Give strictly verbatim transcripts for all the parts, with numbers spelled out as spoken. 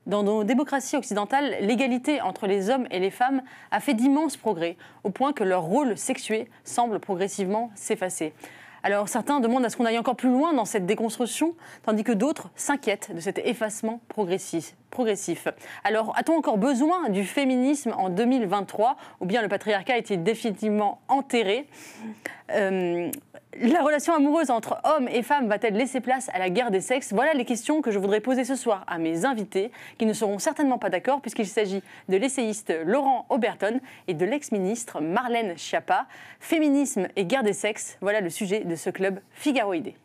Dans nos démocraties occidentales, l'égalité entre les hommes et les femmes a fait d'immenses progrès, au point que leur rôle sexué semble progressivement s'effacer. Alors certains demandent à ce qu'on aille encore plus loin dans cette déconstruction, tandis que d'autres s'inquiètent de cet effacement progressif. progressif. Alors a-t-on encore besoin du féminisme en deux mille vingt-trois, ou bien le patriarcat est-il définitivement enterré ? euh, La relation amoureuse entre hommes et femmes va-t-elle laisser place à la guerre des sexes ? Voilà les questions que je voudrais poser ce soir à mes invités, qui ne seront certainement pas d'accord, puisqu'il s'agit de l'essayiste Laurent Oberton et de l'ex-ministre Marlène Schiappa. Féminisme et guerre des sexes, voilà le sujet de ce club Figaroïdé.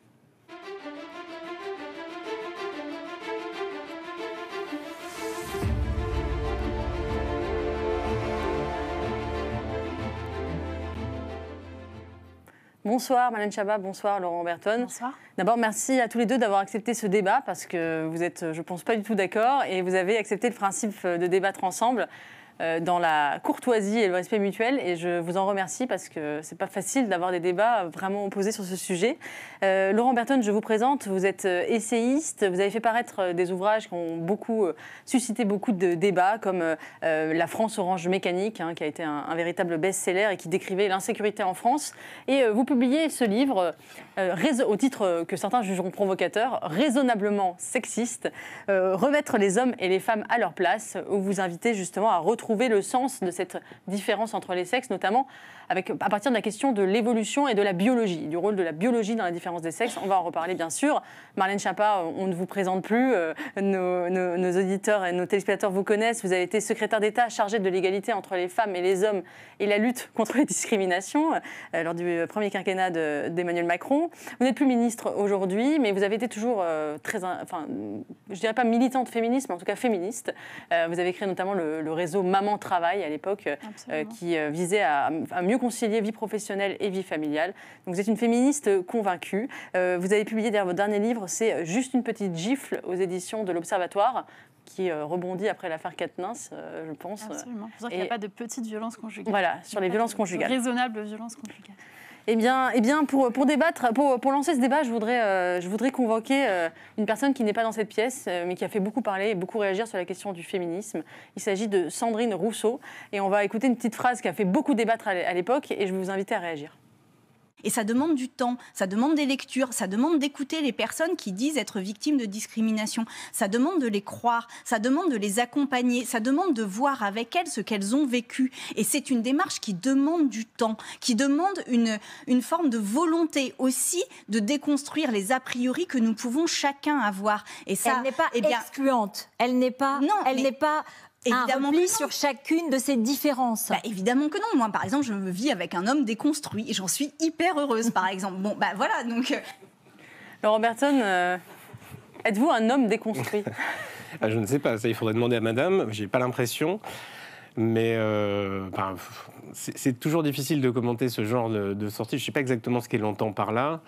Bonsoir Marlène Schiappa, bonsoir Laurent Oberton. Bonsoir. D'abord, merci à tous les deux d'avoir accepté ce débat parce que vous êtes, je pense, pas du tout d'accord et vous avez accepté le principe de débattre ensemble euh, dans la courtoisie et le respect mutuel et je vous en remercie parce que c'est pas facile d'avoir des débats vraiment opposés sur ce sujet. Euh, Laurent Oberton, je vous présente, vous êtes essayiste, vous avez fait paraître des ouvrages qui ont beaucoup, euh, suscité beaucoup de débats comme euh, La France orange mécanique, hein, qui a été un, un véritable best-seller et qui décrivait l'insécurité en France. Et euh, vous publiez ce livre euh, au titre que certains jugeront provocateur, raisonnablement sexiste, euh, remettre les hommes et les femmes à leur place, où vous invitez justement à retrouver le sens de cette différence entre les sexes, notamment avec, à partir de la question de l'évolution et de la biologie, du rôle de la biologie dans la différence des sexes. On va en reparler bien sûr. Marlène Schiappa, on ne vous présente plus, euh, nos, nos, nos auditeurs et nos téléspectateurs vous connaissent. Vous avez été secrétaire d'État chargée de l'égalité entre les femmes et les hommes et la lutte contre les discriminations euh, lors du premier quinquennat de, d'Emmanuel Macron. Vous n'êtes plus ministre aujourd'hui, mais vous avez été toujours euh, très, enfin, je dirais pas militante féministe, mais en tout cas féministe. Euh, vous avez créé notamment le, le réseau Maman Travail à l'époque, euh, qui euh, visait à, à mieux concilier vie professionnelle et vie familiale. Donc vous êtes une féministe convaincue. Euh, vous avez publié d'ailleurs votre dernier livre, c'est Juste une petite gifle aux éditions de l'Observatoire, qui euh, rebondit après l'affaire Quatennens, euh, je pense. Absolument. Il faut dire qu'il n'y a pas de petite violence conjugale. Voilà, sur les violences conjugales. Raisonnable violence conjugale. Eh bien, eh bien pour, pour débattre, pour, pour lancer ce débat, je voudrais, euh, je voudrais convoquer euh, une personne qui n'est pas dans cette pièce, euh, mais qui a fait beaucoup parler et beaucoup réagir sur la question du féminisme. Il s'agit de Sandrine Rousseau. Et on va écouter une petite phrase qui a fait beaucoup débattre à l'époque, et je vais vous inviter à réagir. Et ça demande du temps, ça demande des lectures, ça demande d'écouter les personnes qui disent être victimes de discrimination. Ça demande de les croire, ça demande de les accompagner, ça demande de voir avec elles ce qu'elles ont vécu. Et c'est une démarche qui demande du temps, qui demande une, une forme de volonté aussi de déconstruire les a priori que nous pouvons chacun avoir. Et ça, elle n'est pas eh bien, excluante, elle n'est pas... Non, elle mais... n'est pas... Évidemment un repli sur chacune de ces différences. Bah, évidemment que non. Moi, par exemple, je vis avec un homme déconstruit et j'en suis hyper heureuse, par exemple. Bon, bah voilà, donc... Laurent Oberton, euh, êtes-vous un homme déconstruit ? ah, Je ne sais pas, ça il faudrait demander à madame, j'ai pas l'impression. Mais euh, ben, c'est, c'est toujours difficile de commenter ce genre de, de sortie. Je ne sais pas exactement ce qu'elle entend par là.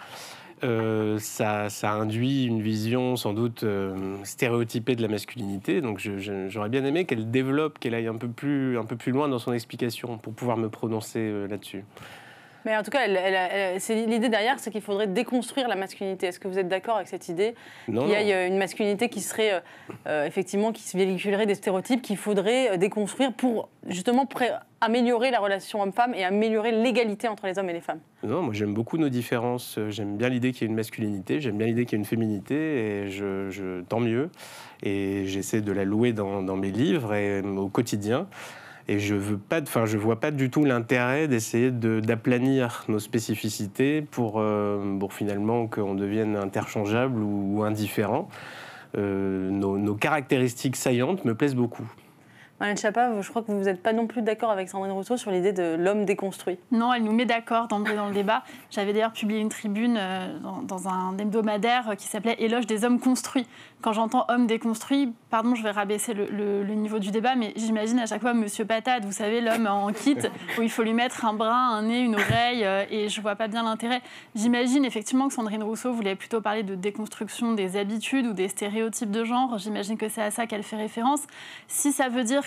Euh, ça, ça induit une vision sans doute euh, stéréotypée de la masculinité. Donc je, je, j'aurais bien aimé qu'elle développe, qu'elle aille un peu plus, un peu plus loin dans son explication pour pouvoir me prononcer euh, là-dessus. Mais en tout cas, elle, elle, elle, c'est l'idée derrière, c'est qu'il faudrait déconstruire la masculinité. Est-ce que vous êtes d'accord avec cette idée ? Non, qu'il y ait non. une masculinité qui serait, euh, effectivement, qui se véhiculerait des stéréotypes qu'il faudrait déconstruire pour, justement, pré- améliorer la relation homme-femme et améliorer l'égalité entre les hommes et les femmes ? Non, moi j'aime beaucoup nos différences. J'aime bien l'idée qu'il y ait une masculinité, j'aime bien l'idée qu'il y ait une féminité, et je, je, tant mieux. Et j'essaie de la louer dans, dans mes livres et au quotidien. Et je veux pas, enfin, je vois pas du tout l'intérêt d'essayer de, d'aplanir nos spécificités pour, euh, pour finalement qu'on devienne interchangeable ou, ou indifférent. Euh, nos, nos caractéristiques saillantes me plaisent beaucoup. Marlène Schiappa, je crois que vous n'êtes pas non plus d'accord avec Sandrine Rousseau sur l'idée de l'homme déconstruit. Non, elle nous met d'accord d'emblée dans le débat. J'avais d'ailleurs publié une tribune euh, dans, dans un hebdomadaire qui s'appelait « Éloge des hommes construits ». Quand j'entends « homme déconstruit », pardon, je vais rabaisser le, le, le niveau du débat, mais j'imagine à chaque fois Monsieur Patate, vous savez, l'homme en kit, où il faut lui mettre un bras, un nez, une oreille, euh, et je ne vois pas bien l'intérêt. J'imagine effectivement que Sandrine Rousseau voulait plutôt parler de déconstruction des habitudes ou des stéréotypes de genre. J'imagine que c'est à ça qu'elle fait référence. Si ça veut dire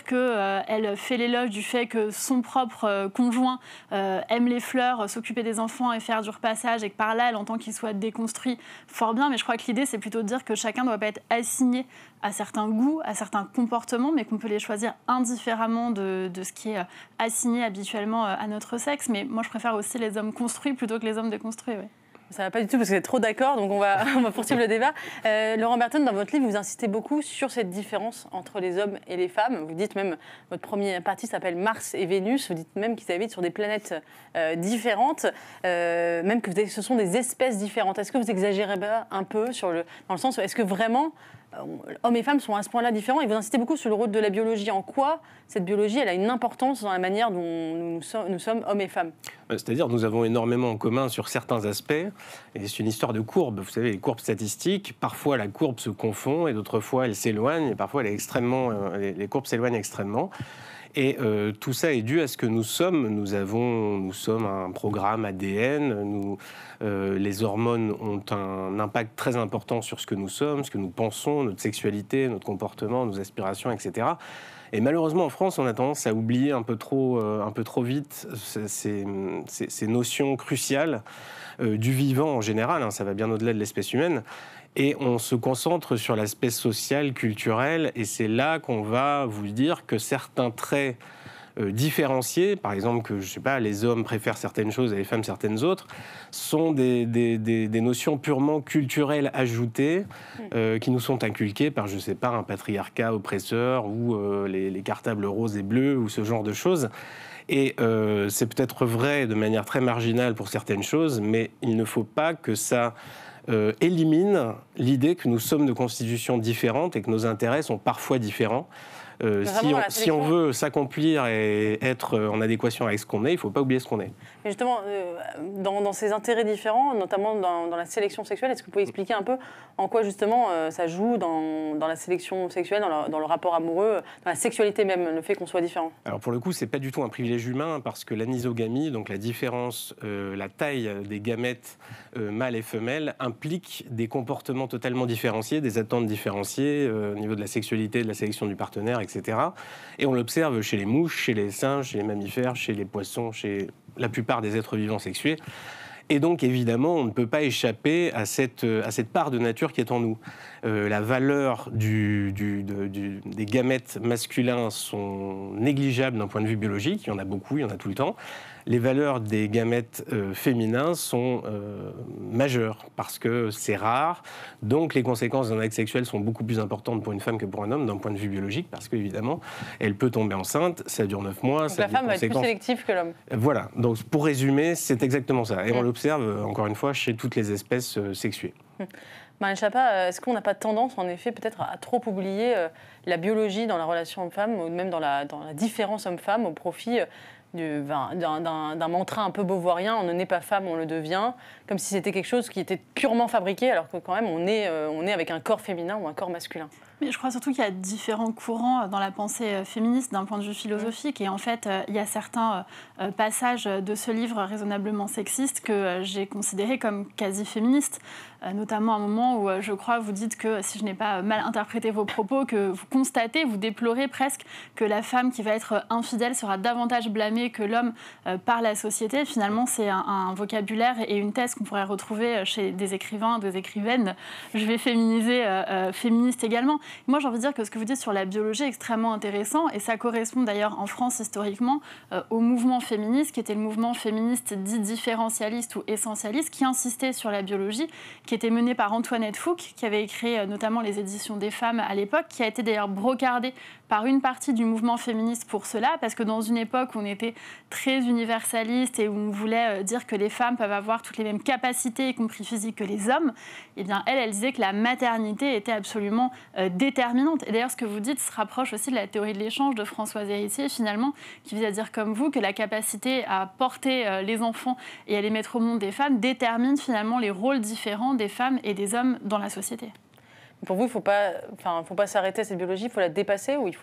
qu'elle euh, fait l'éloge du fait que son propre euh, conjoint euh, aime les fleurs, euh, s'occuper des enfants et faire du repassage, et que par là, elle entend qu'il soit déconstruit, fort bien. Mais je crois que l'idée, c'est plutôt de dire que chacun ne doit pas être assigné à certains goûts, à certains comportements, mais qu'on peut les choisir indifféremment de, de ce qui est assigné habituellement à notre sexe. Mais moi, je préfère aussi les hommes construits plutôt que les hommes déconstruits. Oui. Ça ne va pas du tout parce que vous êtes trop d'accord, donc on va, on va poursuivre le débat. Euh, Laurent Berton, dans votre livre, vous insistez beaucoup sur cette différence entre les hommes et les femmes. Vous dites même, votre première partie s'appelle Mars et Vénus, vous dites même qu'ils habitent sur des planètes euh, différentes, euh, même que vous, ce sont des espèces différentes. Est-ce que vous exagérez pas un peu sur le, dans le sens où est-ce que vraiment hommes et femmes sont à ce point-là différents, et vous insistez beaucoup sur le rôle de la biologie. En quoi cette biologie, elle a une importance dans la manière dont nous, nous sommes hommes et femmes? C'est-à-dire, nous avons énormément en commun sur certains aspects, et c'est une histoire de courbes. Vous savez, les courbes statistiques, parfois la courbe se confond, et d'autres fois elle s'éloigne, et parfois elle est extrêmement, les, les courbes s'éloignent extrêmement. Et euh, tout ça est dû à ce que nous sommes. Nous, avons, nous sommes un programme A D N. Nous, euh, les hormones ont un impact très important sur ce que nous sommes, ce que nous pensons, notre sexualité, notre comportement, nos aspirations, et cetera. Et malheureusement, en France, on a tendance à oublier un peu trop, euh, un peu trop vite ces, ces, ces notions cruciales euh, du vivant en général. Hein, ça va bien au-delà de l'espèce humaine. Et on se concentre sur l'aspect social, culturel, et c'est là qu'on va vous dire que certains traits euh, différenciés, par exemple que je sais pas, les hommes préfèrent certaines choses et les femmes certaines autres, sont des, des, des, des notions purement culturelles ajoutées euh, qui nous sont inculquées par, je sais pas, un patriarcat oppresseur ou euh, les, les cartables roses et bleus ou ce genre de choses. Et euh, c'est peut-être vrai de manière très marginale pour certaines choses, mais il ne faut pas que ça Euh, élimine l'idée que nous sommes de constitutions différentes et que nos intérêts sont parfois différents. Euh, si, on, si on veut s'accomplir et être en adéquation avec ce qu'on est, il ne faut pas oublier ce qu'on est. Mais justement, euh, dans, dans ces intérêts différents, notamment dans, dans la sélection sexuelle, est-ce que vous pouvez expliquer un peu en quoi justement euh, ça joue dans, dans la sélection sexuelle, dans, la, dans le rapport amoureux, dans la sexualité même, le fait qu'on soit différent? Alors pour le coup, ce n'est pas du tout un privilège humain parce que l'anisogamie, donc la différence, euh, la taille des gamètes euh, mâles et femelles, implique des comportements totalement différenciés, des attentes différenciées euh, au niveau de la sexualité, de la sélection du partenaire, et cetera. Et on l'observe chez les mouches, chez les singes, chez les mammifères, chez les poissons, chez la plupart des êtres vivants sexués. Et donc, évidemment, on ne peut pas échapper à cette, à cette part de nature qui est en nous. Euh, la valeur du, du, de, du, des gamètes masculins sont négligeables d'un point de vue biologique. Il y en a beaucoup, il y en a tout le temps. Les valeurs des gamètes euh, féminins sont euh, majeures parce que c'est rare. Donc, les conséquences d'un acte sexuel sont beaucoup plus importantes pour une femme que pour un homme d'un point de vue biologique parce qu'évidemment, elle peut tomber enceinte, ça dure neuf mois. Donc, ça la femme va être plus sélective que l'homme. Voilà. Donc, pour résumer, c'est exactement ça. Et on l'observe, encore une fois, chez toutes les espèces euh, sexuées. Hum. Marlène Schiappa, est-ce qu'on n'a pas tendance, en effet, peut-être à trop oublier euh, la biologie dans la relation homme-femme, ou même dans la, dans la différence homme-femme, au profit euh, d'un, d'un, d'un mantra un peu beauvoirien, on ne naît pas femme, on le devient, comme si c'était quelque chose qui était purement fabriqué, alors que quand même on est, euh, on est avec un corps féminin ou un corps masculin. Mais je crois surtout qu'il y a différents courants dans la pensée féministe d'un point de vue philosophique. Et en fait, il y a certains passages de ce livre raisonnablement sexiste que j'ai considérés comme quasi féministes. Notamment à un moment où, je crois, vous dites que, si je n'ai pas mal interprété vos propos, que vous constatez, vous déplorez presque que la femme qui va être infidèle sera davantage blâmée que l'homme par la société. Finalement, c'est un, un vocabulaire et une thèse qu'on pourrait retrouver chez des écrivains, des écrivaines. Je vais féminiser euh, féministes également. Moi, j'ai envie de dire que ce que vous dites sur la biologie est extrêmement intéressant et ça correspond d'ailleurs en France historiquement euh, au mouvement féministe qui était le mouvement féministe dit différentialiste ou essentialiste qui insistait sur la biologie, qui était mené par Antoinette Fouque, qui avait écrit euh, notamment les éditions des femmes à l'époque, qui a été d'ailleurs brocardée par une partie du mouvement féministe pour cela, parce que dans une époque où on était très universaliste et où on voulait euh, dire que les femmes peuvent avoir toutes les mêmes capacités, y compris physiques, que les hommes, eh bien elle, elle disait que la maternité était absolument euh, déterminante. Et d'ailleurs, ce que vous dites se rapproche aussi de la théorie de l'échange de Françoise Héritier, finalement, qui vise à dire comme vous que la capacité à porter euh, les enfants et à les mettre au monde des femmes détermine finalement les rôles différents des femmes et des hommes dans la société. Pour vous, il ne faut pas, enfin, faut pas s'arrêter à cette biologie, il faut la dépasser ou il faut la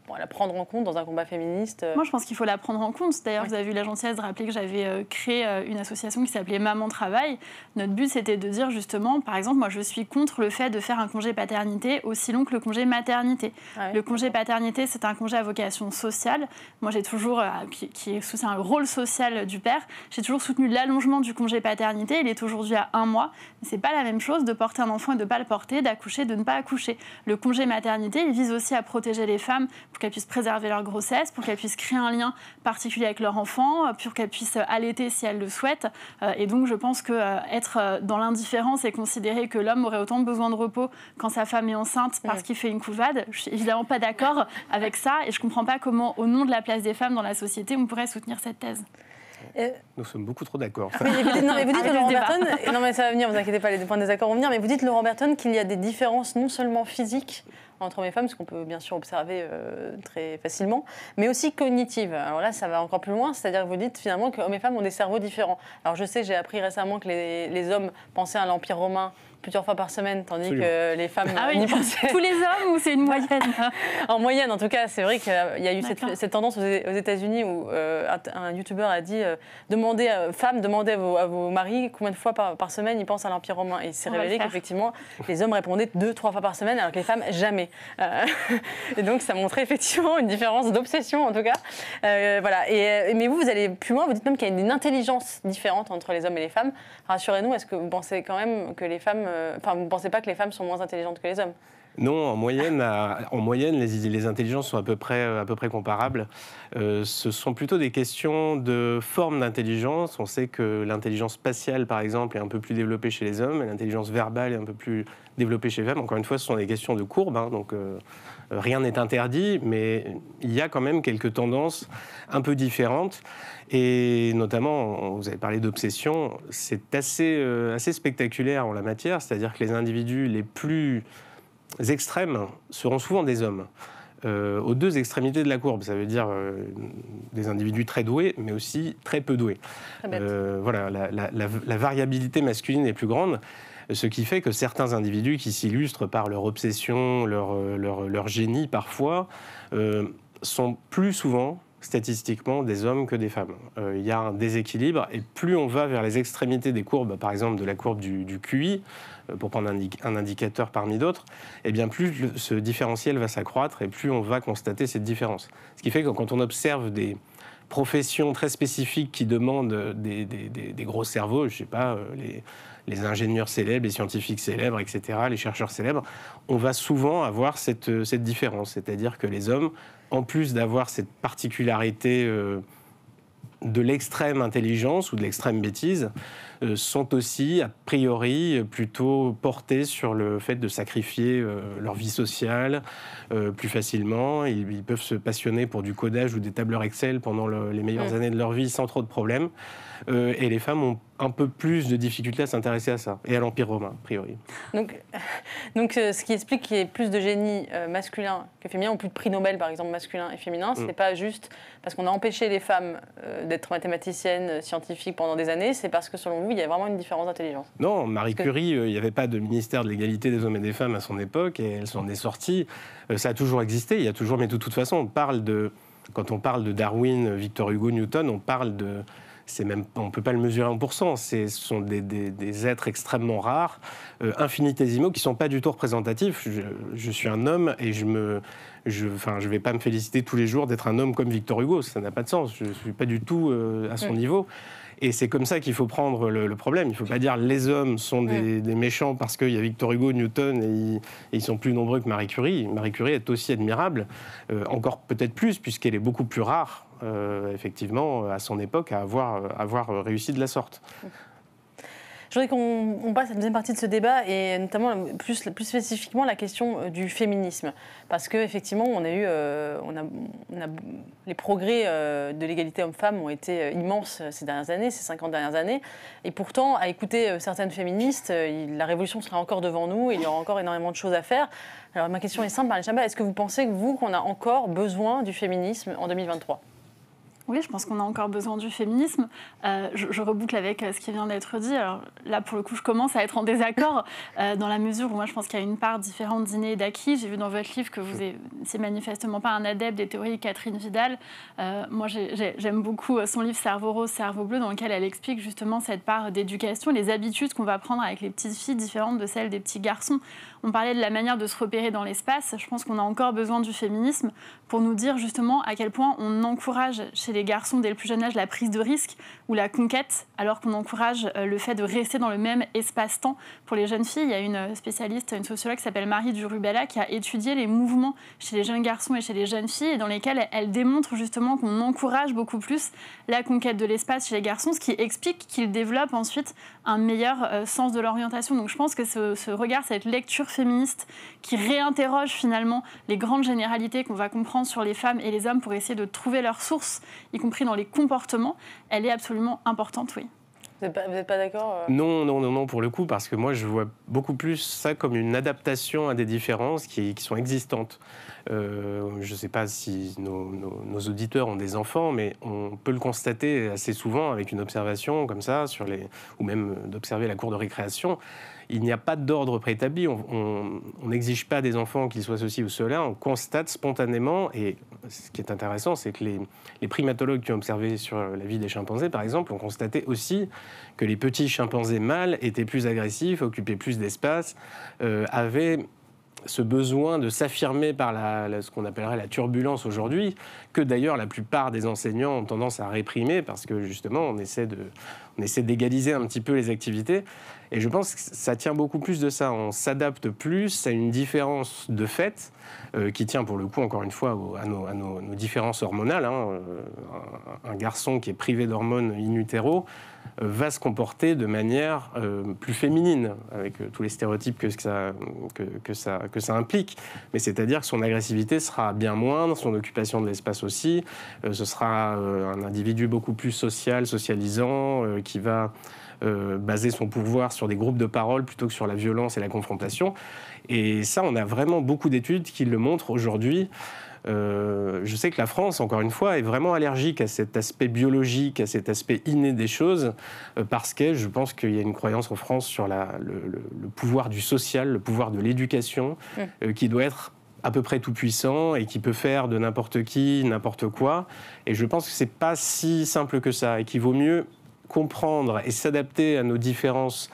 bon, la prendre en compte dans un combat féministe. Moi, je pense qu'il faut la prendre en compte. D'ailleurs, Oui. vous avez eu la gentillesse de rappeler que j'avais euh, créé euh, une association qui s'appelait Maman Travail. Notre but, c'était de dire justement, par exemple, moi, je suis contre le fait de faire un congé paternité aussi long que le congé maternité. Ah oui. Le congé paternité, c'est un congé à vocation sociale. Moi, j'ai toujours, euh, qui, qui est sous un rôle social du père, j'ai toujours soutenu l'allongement du congé paternité. Il est aujourd'hui à un mois. Mais c'est pas la même chose de porter un enfant et de ne pas le porter, d'accoucher, de ne pas accoucher. Le congé maternité, il vise aussi à protéger les femmes pour qu'elles puissent préserver leur grossesse, pour qu'elles puissent créer un lien particulier avec leur enfant, pour qu'elles puissent allaiter si elles le souhaitent. Et donc, je pense qu'être dans l'indifférence et considérer que l'homme aurait autant besoin de repos quand sa femme est enceinte parce qu'il fait une couvade, je suis évidemment pas d'accord avec ça. Et je comprends pas comment, au nom de la place des femmes dans la société, on pourrait soutenir cette thèse. Euh, Nous sommes beaucoup trop d'accord. Oui, et vous dites, non, mais vous dites Avec Laurent le débat. Berton, non mais ça va venir, vous inquiétez pas, les points de désaccord vont venir, mais vous dites Laurent Berton qu'il y a des différences non seulement physiques entre hommes et femmes, ce qu'on peut bien sûr observer euh, très facilement, mais aussi cognitives. Alors là, ça va encore plus loin, c'est-à-dire que vous dites finalement que hommes et femmes ont des cerveaux différents. Alors je sais, j'ai appris récemment que les, les hommes pensaient à l'Empire romain plusieurs fois par semaine, tandis Absolument. que les femmes Ah oui, n'y pensaient. tous les hommes ou c'est une moyenne? En moyenne, en tout cas, c'est vrai qu'il y a eu cette, D'accord. cette tendance aux, aux États-Unis où euh, un, un youtubeur a dit euh, demandez, euh, femmes, demandez à vos, à vos maris combien de fois par, par semaine ils pensent à l'Empire romain. Et il s'est On va révélé le faire. qu'effectivement, les hommes répondaient deux, trois fois par semaine, alors que les femmes, jamais. Euh, et donc, ça montrait effectivement une différence d'obsession, en tout cas. Euh, voilà. Et, mais vous, vous allez plus loin, vous dites même qu'il y a une intelligence différente entre les hommes et les femmes. Rassurez-nous, est-ce que vous pensez quand même que les femmes. euh, Enfin, vous ne pensez pas que les femmes sont moins intelligentes que les hommes? Non, en moyenne, à- en moyenne les, les intelligences sont à peu près, à peu près comparables. Euh, ce sont plutôt des questions de forme d'intelligence. On sait que l'intelligence spatiale, par exemple, est un peu plus développée chez les hommes, et l'intelligence verbale est un peu plus développée chez les femmes. Encore une fois, ce sont des questions de courbe, hein, donc euh, rien n'est interdit, mais il y a quand même quelques tendances un peu différentes. Et notamment, vous avez parlé d'obsession, c'est assez, euh, assez spectaculaire en la matière, c'est-à-dire que les individus les plus extrêmes seront souvent des hommes. Euh, aux deux extrémités de la courbe, ça veut dire euh, des individus très doués, mais aussi très peu doués. Très bête. Euh, voilà, la, la- la- la variabilité masculine est plus grande, ce qui fait que certains individus qui s'illustrent par leur obsession, leur, euh, leur, leur génie parfois, euh, sont plus souvent statistiquement des hommes que des femmes. Euh, il y a un déséquilibre, et plus on va vers les extrémités des courbes, par exemple de la courbe du, du Q I, euh, pour prendre un, indi- un indicateur parmi d'autres, eh bien plus le- ce différentiel va s'accroître et plus on va constater cette différence. Ce qui fait que quand on observe des professions très spécifiques qui demandent des, des- des- des gros cerveaux, je ne sais pas, euh, les, les ingénieurs célèbres, les scientifiques célèbres, et cetera, les chercheurs célèbres, on va souvent avoir cette, cette différence. C'est-à-dire que les hommes, en plus d'avoir cette particularité euh, de l'extrême intelligence ou de l'extrême bêtise, euh, sont aussi, a priori, plutôt portés sur le fait de sacrifier euh, leur vie sociale euh, plus facilement. Ils, ils peuvent se passionner pour du codage ou des tableurs Excel pendant le- les meilleures Mmh. années de leur vie sans trop de problèmes. Euh, et les femmes ont un peu plus de difficultés à s'intéresser à ça, et à l'Empire romain, a priori. Donc, donc euh, ce qui explique qu'il y ait plus de génie euh, masculin que féminin, ou plus de prix Nobel, par exemple, masculin et féminin, ce n'est pas juste parce qu'on a empêché les femmes euh, d'être mathématiciennes, euh, scientifiques pendant des années, c'est parce que, selon vous, il y a vraiment une différence d'intelligence. Non, Marie que- Curie, euh, il n'y avait pas de ministère de l'égalité des hommes et des femmes à son époque, et elle s'en est sortie. Euh, ça a toujours existé, il y a toujours, mais de toute façon, on parle de, quand on parle de Darwin, Victor Hugo, Newton, on parle de, c'est même, on ne peut pas le mesurer en pourcent, ce sont des, des- des êtres extrêmement rares, euh, infinitésimaux, qui ne sont pas du tout représentatifs. Je, je suis un homme et je me... Je ne je vais pas me féliciter tous les jours d'être un homme comme Victor Hugo, ça n'a pas de sens, je ne suis pas du tout euh, à son Mm. niveau. Et c'est comme ça qu'il faut prendre le, le problème. Il ne faut pas dire les hommes sont des, des méchants parce qu'il y a Victor Hugo, Newton, et ils, et ils sont plus nombreux que Marie Curie. Marie Curie est aussi admirable, euh, encore peut-être plus, puisqu'elle est beaucoup plus rare, euh, effectivement, à son époque, à avoir, à avoir réussi de la sorte. Je voudrais qu'on on passe à la deuxième partie de ce débat, et notamment plus, plus spécifiquement la question euh, du féminisme. Parce qu'effectivement, on a eu, euh, on a, on a, les progrès euh, de l'égalité homme-femme ont été euh, immenses ces dernières années, ces cinquante dernières années. Et pourtant, à écouter euh, certaines féministes, euh, il- la révolution sera encore devant nous, il y aura encore énormément de choses à faire. Alors ma question est simple, Marlène Schiappa, est-ce que vous pensez, que vous, qu'on a encore besoin du féminisme en deux mille vingt-trois ? Oui, je pense qu'on a encore besoin du féminisme. Euh, je, je reboucle avec ce qui vient d'être dit. Alors là, pour le coup, je commence à être en désaccord euh, dans la mesure où moi, je pense qu'il y a une part différente d'inné et d'acquis. J'ai vu dans votre livre que vous n'êtes manifestement pas un adepte des théories de Catherine Vidal. Euh, moi, j'ai, j'ai, j'aime beaucoup son livre « Cerveau rose, cerveau bleu » dans lequel elle explique justement cette part d'éducation, les habitudes qu'on va prendre avec les petites filles différentes de celles des petits garçons. On parlait de la manière de se repérer dans l'espace. Je pense qu'on a encore besoin du féminisme pour nous dire justement à quel point on encourage chez les garçons dès le plus jeune âge la prise de risque ou la conquête, alors qu'on encourage le fait de rester dans le même espace-temps pour les jeunes filles. Il y a une spécialiste, une sociologue qui s'appelle Marie Durubella qui a étudié les mouvements chez les jeunes garçons et chez les jeunes filles et dans lesquels elle démontre justement qu'on encourage beaucoup plus la conquête de l'espace chez les garçons, ce qui explique qu'ils développent ensuite un meilleur sens de l'orientation. Donc je pense que ce, ce regard, cette lecture féministe qui réinterroge finalement les grandes généralités qu'on va comprendre sur les femmes et les hommes pour essayer de trouver leurs sources, y compris dans les comportements, elle est absolument importante, oui. Vous n'êtes pas, vous êtes pas d'accord euh... Non, non, non, non, pour le coup, parce que moi, je vois beaucoup plus ça comme une adaptation à des différences qui, qui sont existantes. Euh, je ne sais pas si nos, nos, nos auditeurs ont des enfants, mais on peut le constater assez souvent avec une observation comme ça, sur les, ou même d'observer la cour de récréation. Il n'y a pas d'ordre préétabli, on n'exige pas des enfants qu'ils soient ceci ou cela, on constate spontanément, et ce qui est intéressant, c'est que les, les primatologues qui ont observé sur la vie des chimpanzés, par exemple, ont constaté aussi que les petits chimpanzés mâles étaient plus agressifs, occupaient plus d'espace, euh, avaient ce besoin de s'affirmer par la, la, ce qu'on appellerait la turbulence aujourd'hui, que d'ailleurs la plupart des enseignants ont tendance à réprimer, parce que justement on essaie, de, on essaie d'égaliser un petit peu les activités. Et je pense que ça tient beaucoup plus de ça. On s'adapte plus à une différence de fait, euh, qui tient pour le coup, encore une fois, au, à, nos, à nos, nos différences hormonales. Hein. Un, un garçon qui est privé d'hormones in utero euh, va se comporter de manière euh, plus féminine, avec euh, tous les stéréotypes que ça, que, que, ça, que ça implique. Mais c'est-à-dire que son agressivité sera bien moindre, son occupation de l'espace aussi. Euh, ce sera euh, un individu beaucoup plus social, socialisant, euh, qui va... Euh, baser son pouvoir sur des groupes de parole plutôt que sur la violence et la confrontation. Et ça, on a vraiment beaucoup d'études qui le montrent aujourd'hui. Euh, je sais que la France, encore une fois, est vraiment allergique à cet aspect biologique, à cet aspect inné des choses, euh, parce que je pense qu'il y a une croyance en France sur la, le, le, le pouvoir du social, le pouvoir de l'éducation, mmh. euh, qui doit être à peu près tout puissant et qui peut faire de n'importe qui, n'importe quoi. Et je pense que c'est pas si simple que ça et qu'il vaut mieux comprendre et s'adapter à nos différences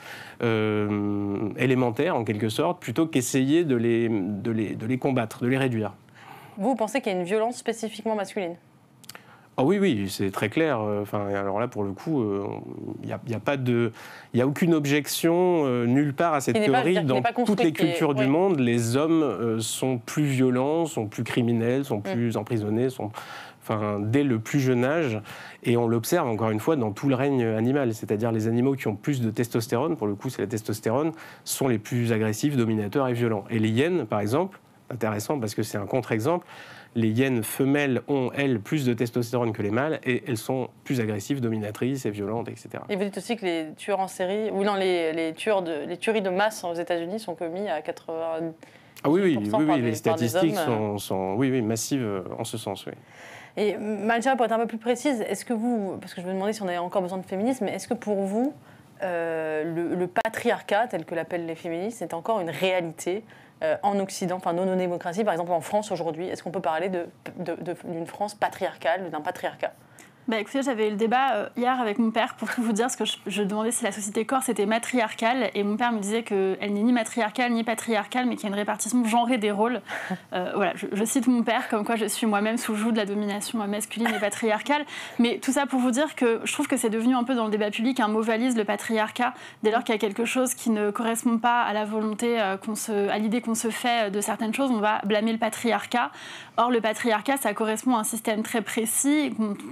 euh, élémentaires, en quelque sorte, plutôt qu'essayer de les, de, les, de les combattre, de les réduire. Vous pensez qu'il y a une violence spécifiquement masculine ? Ah oui, oui, c'est très clair. Enfin, alors là, pour le coup, il n'y a, y a pas de, il n'y a aucune objection euh, nulle part à cette théorie. Pas, dans toutes les cultures est... du oui. monde, les hommes euh, sont plus violents, sont plus criminels, sont plus mmh. emprisonnés, sont... Enfin, dès le plus jeune âge, et on l'observe encore une fois dans tout le règne animal, c'est-à-dire les animaux qui ont plus de testostérone, pour le coup c'est la testostérone, sont les plus agressifs, dominateurs et violents. Et les hyènes, par exemple, intéressant parce que c'est un contre-exemple, les hyènes femelles ont, elles, plus de testostérone que les mâles, et elles sont plus agressives, dominatrices et violentes, et cetera. Et vous dites aussi que les tueurs en série, ou non, les, les, tueurs de, les tueries de masse aux États-Unis sont commis à quatre-vingts pour cent Ah oui, oui, oui, oui des, les statistiques hommes, sont, sont oui, oui, massives en ce sens, oui. Et Marie-Charlotte, pour être un peu plus précise, est-ce que vous, parce que je me demandais si on avait encore besoin de féminisme, mais est-ce que pour vous, euh, le, le patriarcat, tel que l'appellent les féministes, est encore une réalité euh, en Occident, enfin non, nos démocraties, par exemple en France aujourd'hui? Est-ce qu'on peut parler de, de, de, d'une France patriarcale, d'un patriarcat? Bah écoutez, j'avais eu le débat euh, hier avec mon père, pour tout vous dire, parce que je, je demandais si la société corse était matriarcale, et mon père me disait qu'elle n'est ni matriarcale ni patriarcale, mais qu'il y a une répartition genrée des rôles. Euh, voilà, je, je cite mon père, comme quoi je suis moi-même sous le joug de la domination masculine et patriarcale. Mais tout ça pour vous dire que je trouve que c'est devenu un peu dans le débat public un mot valise, le patriarcat, dès lors qu'il y a quelque chose qui ne correspond pas à la volonté, euh, qu'on se, à l'idée qu'on se fait de certaines choses, on va blâmer le patriarcat. Or, le patriarcat, ça correspond à un système très précis, qu'on, qu'on peut dire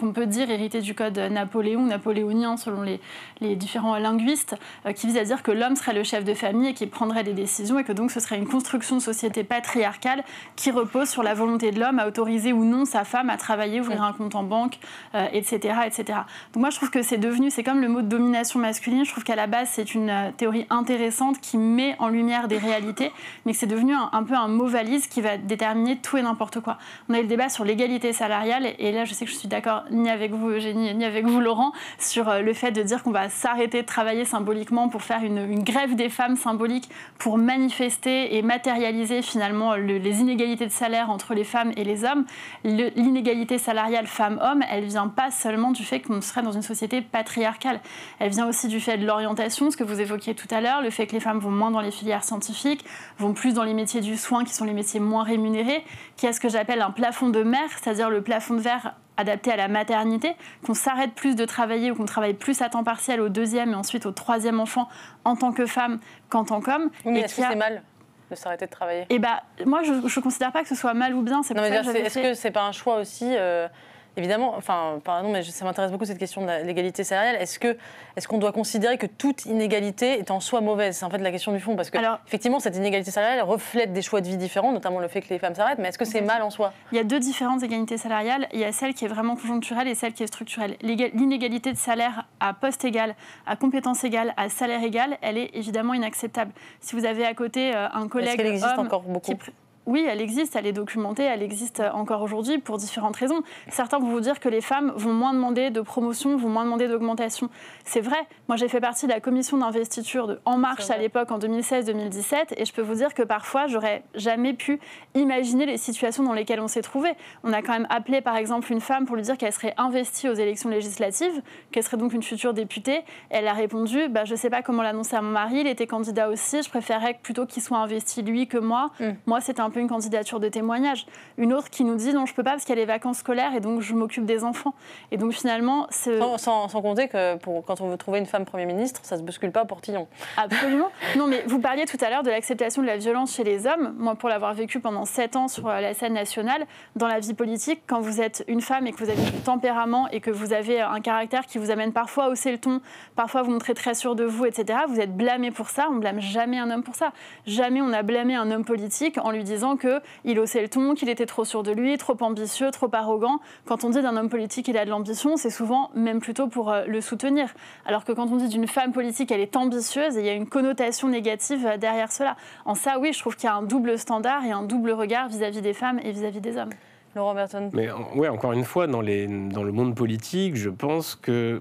dire hérité du code Napoléon, napoléonien selon les, les différents linguistes, euh, qui vise à dire que l'homme serait le chef de famille et qui prendrait des décisions et que donc ce serait une construction de société patriarcale qui repose sur la volonté de l'homme à autoriser ou non sa femme à travailler, ouvrir un compte en banque, euh, et cetera, et cetera. Donc moi je trouve que c'est devenu, c'est comme le mot de domination masculine, je trouve qu'à la base c'est une euh, théorie intéressante qui met en lumière des réalités, mais que c'est devenu un, un peu un mot valise qui va déterminer tout et n'importe quoi. On a eu le débat sur l'égalité salariale, et là je sais que je suis d'accord ni avec vous Eugénie, ni avec vous Laurent, sur le fait de dire qu'on va s'arrêter de travailler symboliquement pour faire une, une grève des femmes symbolique, pour manifester et matérialiser finalement le, les inégalités de salaire entre les femmes et les hommes. Le, l'inégalité salariale femmes-hommes, elle vient pas seulement du fait qu'on serait dans une société patriarcale, elle vient aussi du fait de l'orientation, ce que vous évoquiez tout à l'heure, le fait que les femmes vont moins dans les filières scientifiques, vont plus dans les métiers du soin qui sont les métiers moins rémunérés, qui a ce que j'appelle un plafond de verre, c'est-à-dire le plafond de verre adapté à la maternité, qu'on s'arrête plus de travailler ou qu'on travaille plus à temps partiel au deuxième et ensuite au troisième enfant en tant que femme qu'en tant qu'homme. Mais est-ce que a... c'est mal de s'arrêter de travailler? Eh ben, moi, je ne considère pas que ce soit mal ou bien. C'est non, pour mais ça que est-ce fait... que c'est pas un choix aussi euh... Évidemment, enfin, pardon, mais ça m'intéresse beaucoup cette question de l'égalité salariale. Est-ce que, est-ce qu'on doit considérer que toute inégalité est en soi mauvaise? C'est en fait la question du fond, parce que Alors, effectivement, cette inégalité salariale reflète des choix de vie différents, notamment le fait que les femmes s'arrêtent. Mais est-ce que c'est mal en soi? Il y a deux différentes égalités salariales. Il y a celle qui est vraiment conjoncturelle et celle qui est structurelle. L'inégalité de salaire à poste égal, à compétence égale, à salaire égal, elle est évidemment inacceptable. Si vous avez à côté un collègue est-ce qu'elle existe homme encore beaucoup qui... Oui, elle existe, elle est documentée, elle existe encore aujourd'hui pour différentes raisons. Certains vont vous dire que les femmes vont moins demander de promotion, vont moins demander d'augmentation. C'est vrai. Moi, j'ai fait partie de la commission d'investiture de En Marche à l'époque, en deux mille seize deux mille dix-sept, et je peux vous dire que parfois, j'aurais jamais pu imaginer les situations dans lesquelles on s'est trouvé. On a quand même appelé, par exemple, une femme pour lui dire qu'elle serait investie aux élections législatives, qu'elle serait donc une future députée. Elle a répondu, bah, je ne sais pas comment l'annoncer à mon mari, il était candidat aussi, je préférais plutôt qu'il soit investi lui que moi. Mm. Moi, c'était un peu une candidature de témoignage. Une autre qui nous dit non, je peux pas parce qu'il y a les vacances scolaires et donc je m'occupe des enfants. Et donc finalement, c'est... Sans, sans, sans compter que pour, quand on veut trouver une femme Premier ministre, ça se bouscule pas au portillon. Absolument. Non, mais vous parliez tout à l'heure de l'acceptation de la violence chez les hommes. Moi, pour l'avoir vécu pendant sept ans sur la scène nationale, dans la vie politique, quand vous êtes une femme et que vous avez du tempérament et que vous avez un caractère qui vous amène parfois à hausser le ton, parfois vous montrez très sûr de vous, et cetera, vous êtes blâmé pour ça. On ne blâme jamais un homme pour ça. Jamais on a blâmé un homme politique en lui disant qu'il haussait le ton, qu'il était trop sûr de lui, trop ambitieux, trop arrogant. Quand on dit d'un homme politique qu'il a de l'ambition, c'est souvent même plutôt pour euh, le soutenir. Alors que quand on dit d'une femme politique qu'elle est ambitieuse, il y a une connotation négative derrière cela. En ça, oui, je trouve qu'il y a un double standard et un double regard vis-à-vis des femmes et vis-à-vis des hommes. Laurent Berton. Mais ouais, encore une fois, dans, les, dans le monde politique, je pense que,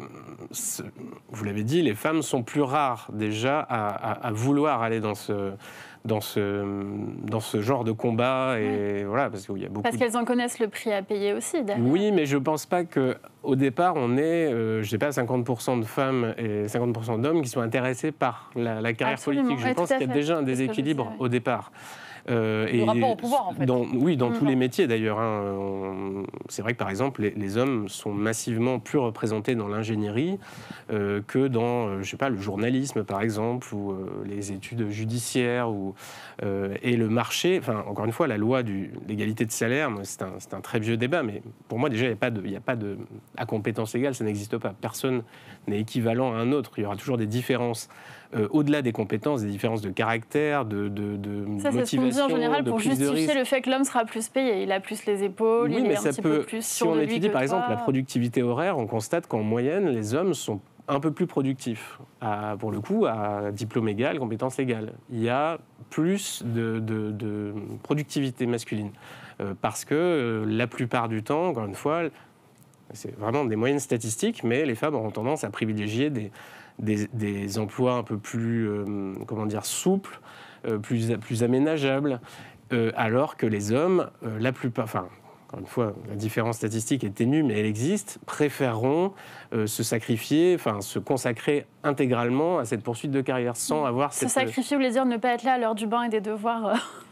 vous l'avez dit, les femmes sont plus rares déjà à, à, à vouloir aller dans ce... Dans ce, dans ce genre de combat. Et oui. Voilà, parce qu'il y a beaucoup parce qu'elles en connaissent le prix à payer aussi, derrière. Oui, mais je ne pense pas qu'au départ, on ait, euh, je sais pas, cinquante pour cent de femmes et cinquante pour cent d'hommes qui sont intéressés par la, la carrière Absolument. politique. Je oui, pense qu'il y a déjà un déséquilibre au départ. Euh, et le rapport au pouvoir, en fait. Dans, oui, dans mmh. tous les métiers, d'ailleurs. Hein. On, c'est vrai que, par exemple, les, les hommes sont massivement plus représentés dans l'ingénierie euh, que dans, euh, je sais pas, le journalisme, par exemple, ou euh, les études judiciaires, ou, euh, et le marché. Enfin, encore une fois, la loi de l'égalité de salaire, moi, c'est, un, c'est un très vieux débat, mais pour moi, déjà, il n'y a pas de... Il n'y a pas de à compétence égale, ça n'existe pas. Personne n'est équivalent à un autre. Il y aura toujours des différences. Euh, au-delà des compétences, des différences de caractère, de, de, de ça, motivation, c'est ce qu'on dit en général pour justifier le fait que l'homme sera plus payé. Il a plus les épaules, oui, il mais est ça un petit peut, peu plus si sûr on de étudie lui par que exemple toi. la productivité horaire, on constate qu'en moyenne, les hommes sont un peu plus productifs. À, pour le coup, à diplôme égal, compétence égale. Il y a plus de, de, de productivité masculine. Euh, parce que euh, la plupart du temps, encore une fois, c'est vraiment des moyennes statistiques, mais les femmes auront tendance à privilégier des... Des, des emplois un peu plus, euh, comment dire, souples, euh, plus, plus aménageables, euh, alors que les hommes, euh, la plupart, enfin, encore une fois, la différence statistique est ténue, mais elle existe, préféreront euh, se sacrifier, enfin, se consacrer intégralement à cette poursuite de carrière sans avoir se cette... Se sacrifier voulait dire ne pas être là à l'heure du bain et des devoirs... Euh...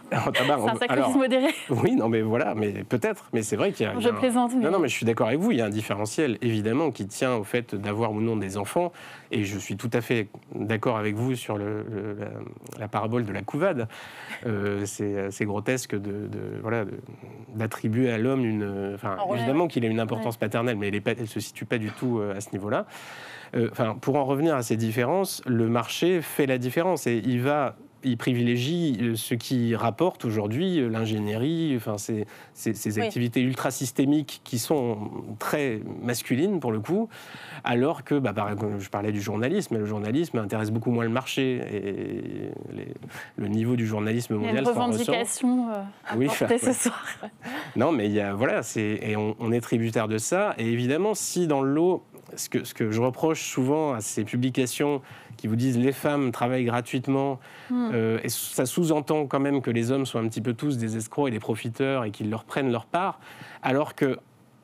Alors, tabac, C'est un sacrifice modéré. Oui, non, mais voilà, mais peut-être, mais c'est vrai qu'il y a. Je il y a un... plaisante. Mais... Non, non, mais je suis d'accord avec vous. Il y a un différentiel évidemment qui tient au fait d'avoir ou non des enfants, et je suis tout à fait d'accord avec vous sur le, le, la, la parabole de la couvade. Euh, c'est grotesque de, de voilà d'attribuer à l'homme une. Enfin, oh, évidemment ouais. qu'il a une importance ouais. paternelle, mais elle ne se situe pas du tout à ce niveau-là. Enfin, euh, pour en revenir à ces différences, le marché fait la différence et il va. Il privilégie ce qui rapporte aujourd'hui l'ingénierie, enfin ces, ces, ces activités oui. ultra systémiques qui sont très masculines pour le coup, alors que, bah, par, je parlais du journalisme, mais le journalisme intéresse beaucoup moins le marché et les, le niveau du journalisme mondial. Il y a une revendication euh, à oui, porter ce soir. Non, mais il y a, voilà, c'est, et on, on est tributaire de ça. Et évidemment, si dans le lot, ce que, ce que je reproche souvent à ces publications qui vous disent les femmes travaillent gratuitement, mmh. euh, et ça sous-entend quand même que les hommes sont un petit peu tous des escrocs et des profiteurs et qu'ils leur prennent leur part, alors que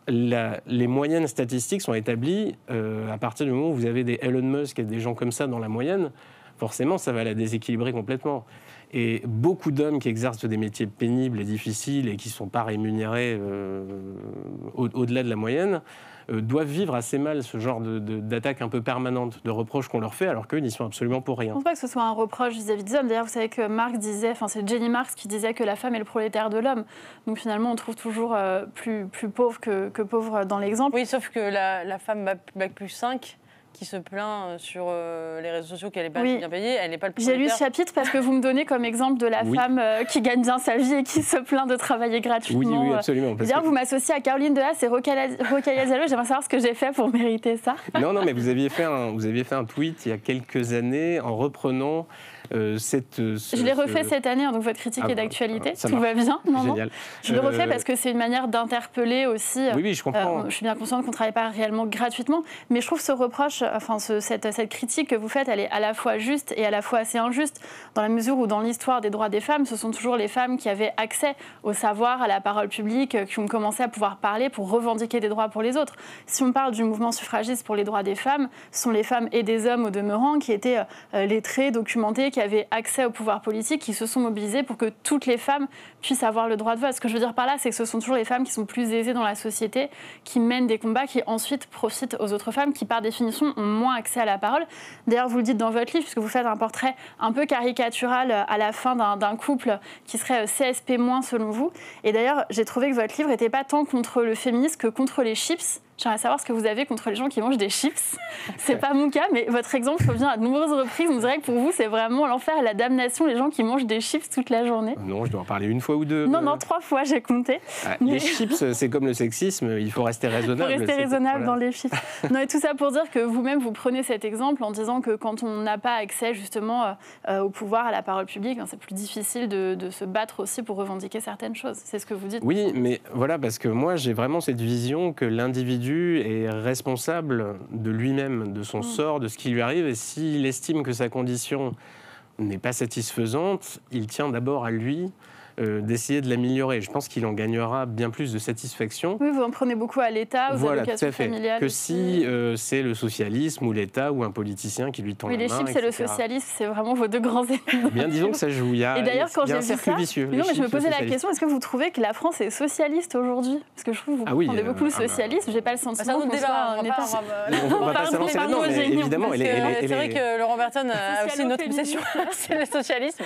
la, les moyennes statistiques sont établies euh, à partir du moment où vous avez des Elon Musk et des gens comme ça dans la moyenne, forcément ça va la déséquilibrer complètement. Et beaucoup d'hommes qui exercent des métiers pénibles et difficiles et qui ne sont pas rémunérés euh, au, au-delà de la moyenne, euh, doivent vivre assez mal ce genre de, de, d'attaque un peu permanente, de reproches qu'on leur fait, alors qu'eux n'y sont absolument pour rien. Je ne pense pas que ce soit un reproche vis-à-vis des hommes. D'ailleurs, vous savez que Marx disait, enfin c'est Jenny Marx qui disait que la femme est le prolétaire de l'homme. Donc finalement, on trouve toujours euh, plus, plus pauvre que, que pauvre dans l'exemple. Oui, sauf que la, la femme bac plus cinq... qui se plaint sur euh, les réseaux sociaux qu'elle n'est pas oui. bien payée, elle n'est pas le J'ai lu ce chapitre parce que vous me donnez comme exemple de la oui. femme euh, qui gagne bien sa vie et qui se plaint de travailler gratuitement. Oui, oui, absolument. D'ailleurs, que... vous m'associez à Caroline Dehaas et Rocaille Diallo. J'aimerais savoir ce que j'ai fait pour mériter ça. Non, non, mais vous aviez fait un, vous aviez fait un tweet il y a quelques années en reprenant euh, cette... Ce, je l'ai refait ce... cette année, donc votre critique ah, est d'actualité. Tout marche. Va bien. Non, Génial. Non. Je euh... le refais parce que c'est une manière d'interpeller aussi. Oui, oui, je comprends. Euh, je suis bien consciente qu'on ne travaille pas réellement gratuitement, mais je trouve ce reproche, enfin ce, cette, cette critique que vous faites, elle est à la fois juste et à la fois assez injuste, dans la mesure où dans l'histoire des droits des femmes, ce sont toujours les femmes qui avaient accès au savoir, à la parole publique, qui ont commencé à pouvoir parler pour revendiquer des droits pour les autres. Si on parle du mouvement suffragiste pour les droits des femmes, ce sont les femmes et des hommes au demeurant qui étaient euh, lettrés, documentés, qui avaient accès au pouvoir politique, qui se sont mobilisés pour que toutes les femmes puissent avoir le droit de vote. Ce que je veux dire par là, c'est que ce sont toujours les femmes qui sont plus aisées dans la société, qui mènent des combats, qui ensuite profitent aux autres femmes, qui par définition ont moins accès à la parole. D'ailleurs, vous le dites dans votre livre, puisque vous faites un portrait un peu caricatural à la fin d'un, d'un couple qui serait C S P- selon vous. Et d'ailleurs, j'ai trouvé que votre livre n'était pas tant contre le féminisme que contre les chips. J'aimerais savoir ce que vous avez contre les gens qui mangent des chips. C'est pas mon cas, mais votre exemple revient à de nombreuses reprises. On dirait que pour vous, c'est vraiment l'enfer et la damnation, les gens qui mangent des chips toute la journée. Non, je dois en parler une fois ou deux. Non, non, trois fois, j'ai compté. Ah, mais... Les chips, c'est comme le sexisme, il faut rester raisonnable. Il faut rester raisonnable voilà. dans les chips. Non, et tout ça pour dire que vous-même, vous prenez cet exemple en disant que quand on n'a pas accès justement euh, au pouvoir, à la parole publique, ben, c'est plus difficile de, de se battre aussi pour revendiquer certaines choses. C'est ce que vous dites. Oui, mais voilà, parce que moi, j'ai vraiment cette vision que l'individu est responsable de lui-même, de son mmh. sort, de ce qui lui arrive, et s'il estime que sa condition n'est pas satisfaisante, il tient d'abord à lui euh, d'essayer de l'améliorer. Je pense qu'il en gagnera bien plus de satisfaction. Oui, vous en prenez beaucoup à l'État, aux voilà, allocations familiales. Que aussi. si euh, c'est le socialisme ou l'État ou un politicien qui lui tend oui, la main. Oui, les chips et le socialisme, c'est vraiment vos deux grands ennemis. Eh bien, disons que ça joue. Il y a, et d'ailleurs, quand il y a j'ai un vu ça, vicieux, non, mais je me posais la question, est-ce que vous trouvez que la France est socialiste aujourd'hui? Parce que je trouve que vous ah oui, prenez beaucoup euh, le socialisme. Ah bah, j'ai pas le sentiment qu'on soit un État. On va pas s'alancer là-dedans, mais évidemment. C'est vrai que Laurent Berton a aussi une autre obsession, c'est le socialisme.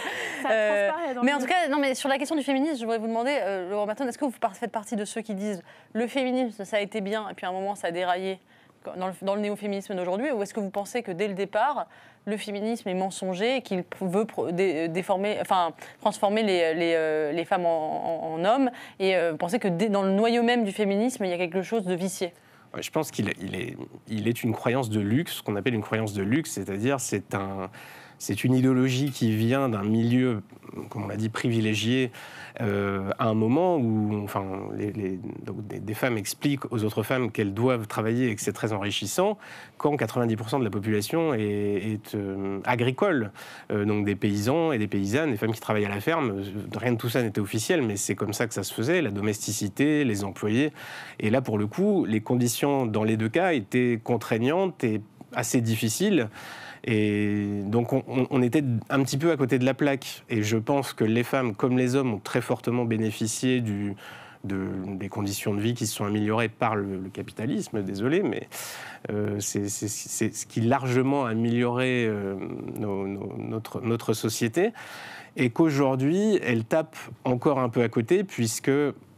Mais en tout cas, non, mais sur la question du féminisme, je voudrais vous demander, euh, Laurent Berton, est-ce que vous faites partie de ceux qui disent le féminisme, ça a été bien, et puis à un moment, ça a déraillé dans le, dans le néo-féminisme d'aujourd'hui, ou est-ce que vous pensez que dès le départ, le féminisme est mensonger et qu'il veut dé, déformer, enfin, transformer les, les, euh, les femmes en, en, en hommes, et euh, vous pensez que dès, dans le noyau même du féminisme, il y a quelque chose de vicié? Je pense qu'il il est, il est une croyance de luxe, ce qu'on appelle une croyance de luxe, c'est-à-dire c'est un... C'est une idéologie qui vient d'un milieu, comme on l'a dit, privilégié, euh, à un moment où enfin, les, les, donc des, des femmes expliquent aux autres femmes qu'elles doivent travailler et que c'est très enrichissant, quand quatre-vingt-dix pour cent de la population est, est euh, agricole. Euh, donc des paysans et des paysannes, des femmes qui travaillent à la ferme. Rien de tout ça n'était officiel, mais c'est comme ça que ça se faisait, la domesticité, les employés. Et là, pour le coup, les conditions dans les deux cas étaient contraignantes et assez difficiles. Et donc on, on était un petit peu à côté de la plaque. Et je pense que les femmes, comme les hommes, ont très fortement bénéficié du, de, des conditions de vie qui se sont améliorées par le, le capitalisme, désolé, mais euh, c'est, c'est, c'est ce qui largement a amélioré euh, nos, nos, notre, notre société. Et qu'aujourd'hui, elle tape encore un peu à côté, puisque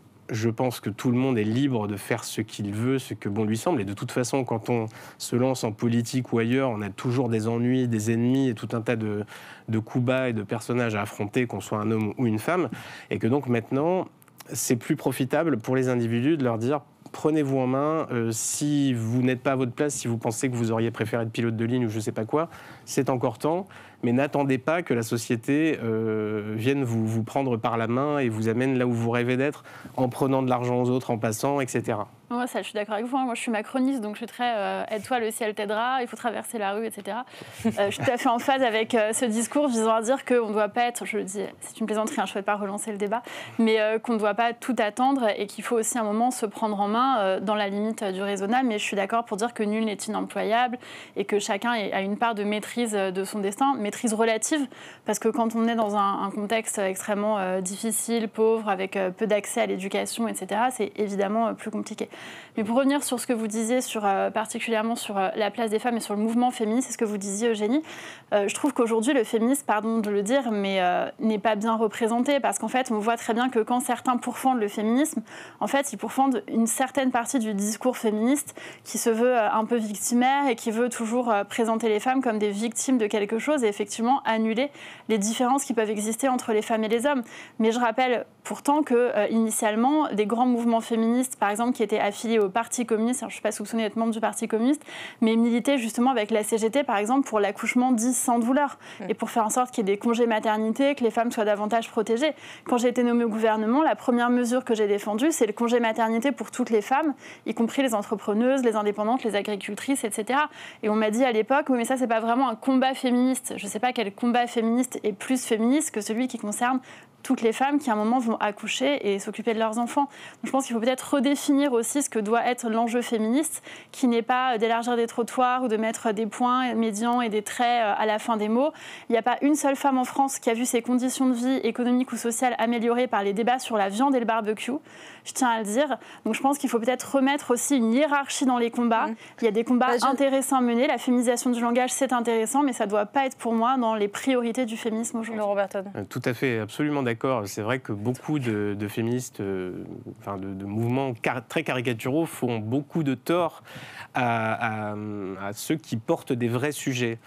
je pense que tout le monde est libre de faire ce qu'il veut, ce que bon lui semble. Et de toute façon, quand on se lance en politique ou ailleurs, on a toujours des ennuis, des ennemis et tout un tas de, de coups bas et de personnages à affronter, qu'on soit un homme ou une femme. Et que donc maintenant, c'est plus profitable pour les individus de leur dire « prenez-vous en main, euh, si vous n'êtes pas à votre place, si vous pensez que vous auriez préféré être pilote de ligne ou je ne sais pas quoi, c'est encore temps. Mais n'attendez pas que la société euh, vienne vous, vous prendre par la main et vous amène là où vous rêvez d'être en prenant de l'argent aux autres, en passant, et cetera » Moi, ça, je suis d'accord avec vous. Hein. Moi, je suis macroniste, donc je suis très euh, « aide-toi, le ciel t'aidera, il faut traverser la rue, et cetera » euh, Je suis tout à fait en phase avec euh, ce discours visant à dire qu'on ne doit pas être, je le dis, c'est une plaisanterie, hein, je ne souhaite pas relancer le débat, mais euh, qu'on ne doit pas tout attendre et qu'il faut aussi à un moment se prendre en main euh, dans la limite euh, du raisonnable. Mais je suis d'accord pour dire que nul n'est inemployable et que chacun a une part de maîtrise de son destin, maîtrise relative, parce que quand on est dans un, un contexte extrêmement euh, difficile, pauvre, avec euh, peu d'accès à l'éducation, et cetera, c'est évidemment euh, plus compliqué. Mais pour revenir sur ce que vous disiez, sur, euh, particulièrement sur euh, la place des femmes et sur le mouvement féministe, c'est ce que vous disiez, Eugénie, euh, je trouve qu'aujourd'hui, le féminisme, pardon de le dire, mais euh, n'est pas bien représenté, parce qu'en fait, on voit très bien que quand certains pourfendent le féminisme, en fait, ils pourfendent une certaine partie du discours féministe qui se veut euh, un peu victimaire et qui veut toujours euh, présenter les femmes comme des victimes de quelque chose et effectivement annuler les différences qui peuvent exister entre les femmes et les hommes. Mais je rappelle pourtant que, euh, initialement, des grands mouvements féministes, par exemple, qui étaient affiliés au Parti communiste, alors je ne suis pas soupçonnée d'être membre du Parti communiste, mais militaient justement avec la C G T, par exemple, pour l'accouchement dit sans douleur, mmh. et pour faire en sorte qu'il y ait des congés maternité, que les femmes soient davantage protégées. Quand j'ai été nommée au gouvernement, la première mesure que j'ai défendue, c'est le congé maternité pour toutes les femmes, y compris les entrepreneuses, les indépendantes, les agricultrices, et cetera. Et on m'a dit à l'époque, oui, mais ça, c'est pas vraiment un combat féministe. Je ne sais pas quel combat féministe est plus féministe que celui qui concerne toutes les femmes qui, à un moment, vont accoucher et s'occuper de leurs enfants. Donc, je pense qu'il faut peut-être redéfinir aussi ce que doit être l'enjeu féministe, qui n'est pas d'élargir des trottoirs ou de mettre des points médians et des traits à la fin des mots. Il n'y a pas une seule femme en France qui a vu ses conditions de vie économiques ou sociales améliorées par les débats sur la viande et le barbecue. Je tiens à le dire. Donc, je pense qu'il faut peut-être remettre aussi une hiérarchie dans les combats. Mmh. Il y a des combats bah, je... intéressants à mener. La féminisation du langage, c'est intéressant, mais ça ne doit pas être, pour moi, dans les priorités du féminisme aujourd'hui. Tout à fait, absolument d'accord. C'est vrai que beaucoup de, de féministes, euh, enfin de, de mouvements car, très caricaturaux font beaucoup de tort à, à, à ceux qui portent des vrais sujets.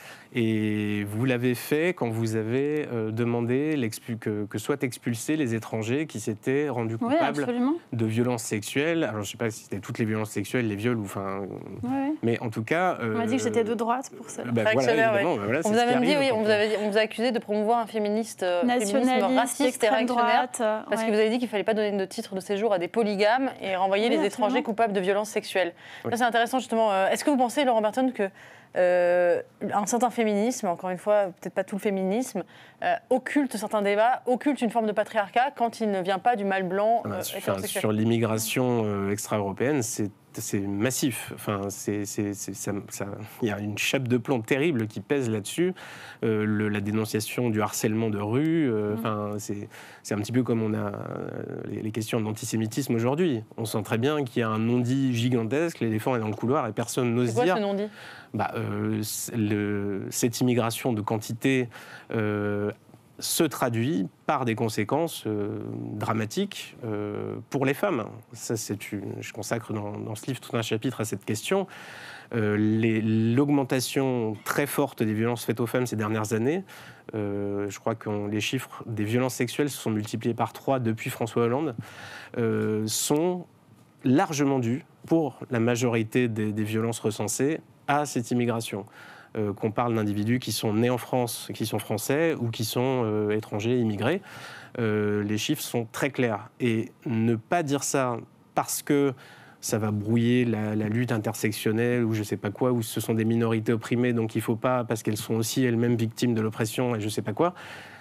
Et vous l'avez fait quand vous avez euh, demandé que, que soient expulsés les étrangers qui s'étaient rendus coupables oui, de violences sexuelles. Alors je ne sais pas si c'était toutes les violences sexuelles, les viols, ou enfin, oui, oui. mais en tout cas. Euh, on m'a dit que j'étais de droite pour ça. Bah, voilà, évidemment, oui. bah, voilà, on vous a même dit, oui, on vous, avait, on vous a accusé de promouvoir un féministe, féminisme raciste et réactionnaire, droite, parce ouais. que vous avez dit qu'il ne fallait pas donner de titre de séjour à des polygames et renvoyer oui, les absolument. étrangers coupables de violences sexuelles. Oui. Ça, c'est intéressant justement. Est-ce que vous pensez, Laurent Berton, que Euh, un certain féminisme, encore une fois, peut-être pas tout le féminisme, euh, occulte certains débats, occulte une forme de patriarcat quand il ne vient pas du mâle blanc euh, enfin, sur l'immigration euh, extra-européenne, c'est c'est massif. Enfin, c'est, c'est, c'est, ça, ça, il y a une chape de plomb terrible qui pèse là-dessus. Euh, le, la dénonciation du harcèlement de rue, euh, mmh. enfin, c'est, c'est un petit peu comme on a euh, les, les questions d'antisémitisme aujourd'hui. On sent très bien qu'il y a un non-dit gigantesque, l'éléphant est dans le couloir et personne n'ose dire. C'est quoi ce non-dit ? Bah, euh, le, cette immigration de quantité euh, se traduit par des conséquences euh, dramatiques euh, pour les femmes. Ça, c'est une, je consacre dans, dans ce livre tout un chapitre à cette question. Euh, les, l'augmentation très forte des violences faites aux femmes ces dernières années, euh, je crois que les chiffres des violences sexuelles se sont multipliés par trois depuis François Hollande, euh, sont largement dus, pour la majorité des, des violences recensées, à cette immigration. Euh, qu'on parle d'individus qui sont nés en France, qui sont français ou qui sont euh, étrangers, immigrés. Euh, les chiffres sont très clairs. Et ne pas dire ça parce que ça va brouiller la, la lutte intersectionnelle ou je ne sais pas quoi, ou ce sont des minorités opprimées, donc il ne faut pas, parce qu'elles sont aussi elles-mêmes victimes de l'oppression et je ne sais pas quoi.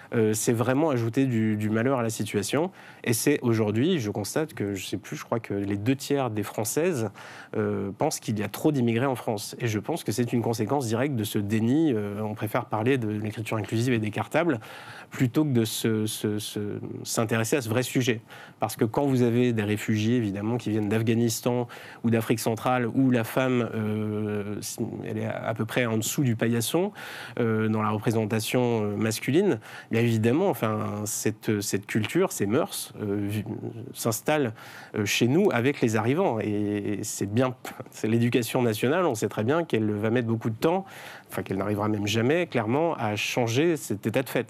euh, c'est vraiment ajouter du, du malheur à la situation. Et c'est aujourd'hui, je constate que, je ne sais plus, je crois que les deux tiers des Françaises euh, pensent qu'il y a trop d'immigrés en France. Et je pense que c'est une conséquence directe de ce déni. Euh, on préfère parler de l'écriture inclusive et décartable plutôt que de se, se, se, s'intéresser à ce vrai sujet. Parce que quand vous avez des réfugiés, évidemment, qui viennent d'Afghanistan ou d'Afrique centrale, où la femme, euh, elle est à peu près en dessous du paillasson, euh, dans la représentation masculine, bien évidemment, enfin, cette, cette culture, ces mœurs, euh, s'installent chez nous avec les arrivants. Et c'est bien, c'est l'éducation nationale, on sait très bien qu'elle va mettre beaucoup de temps, enfin qu'elle n'arrivera même jamais, clairement, à changer cet état de fait.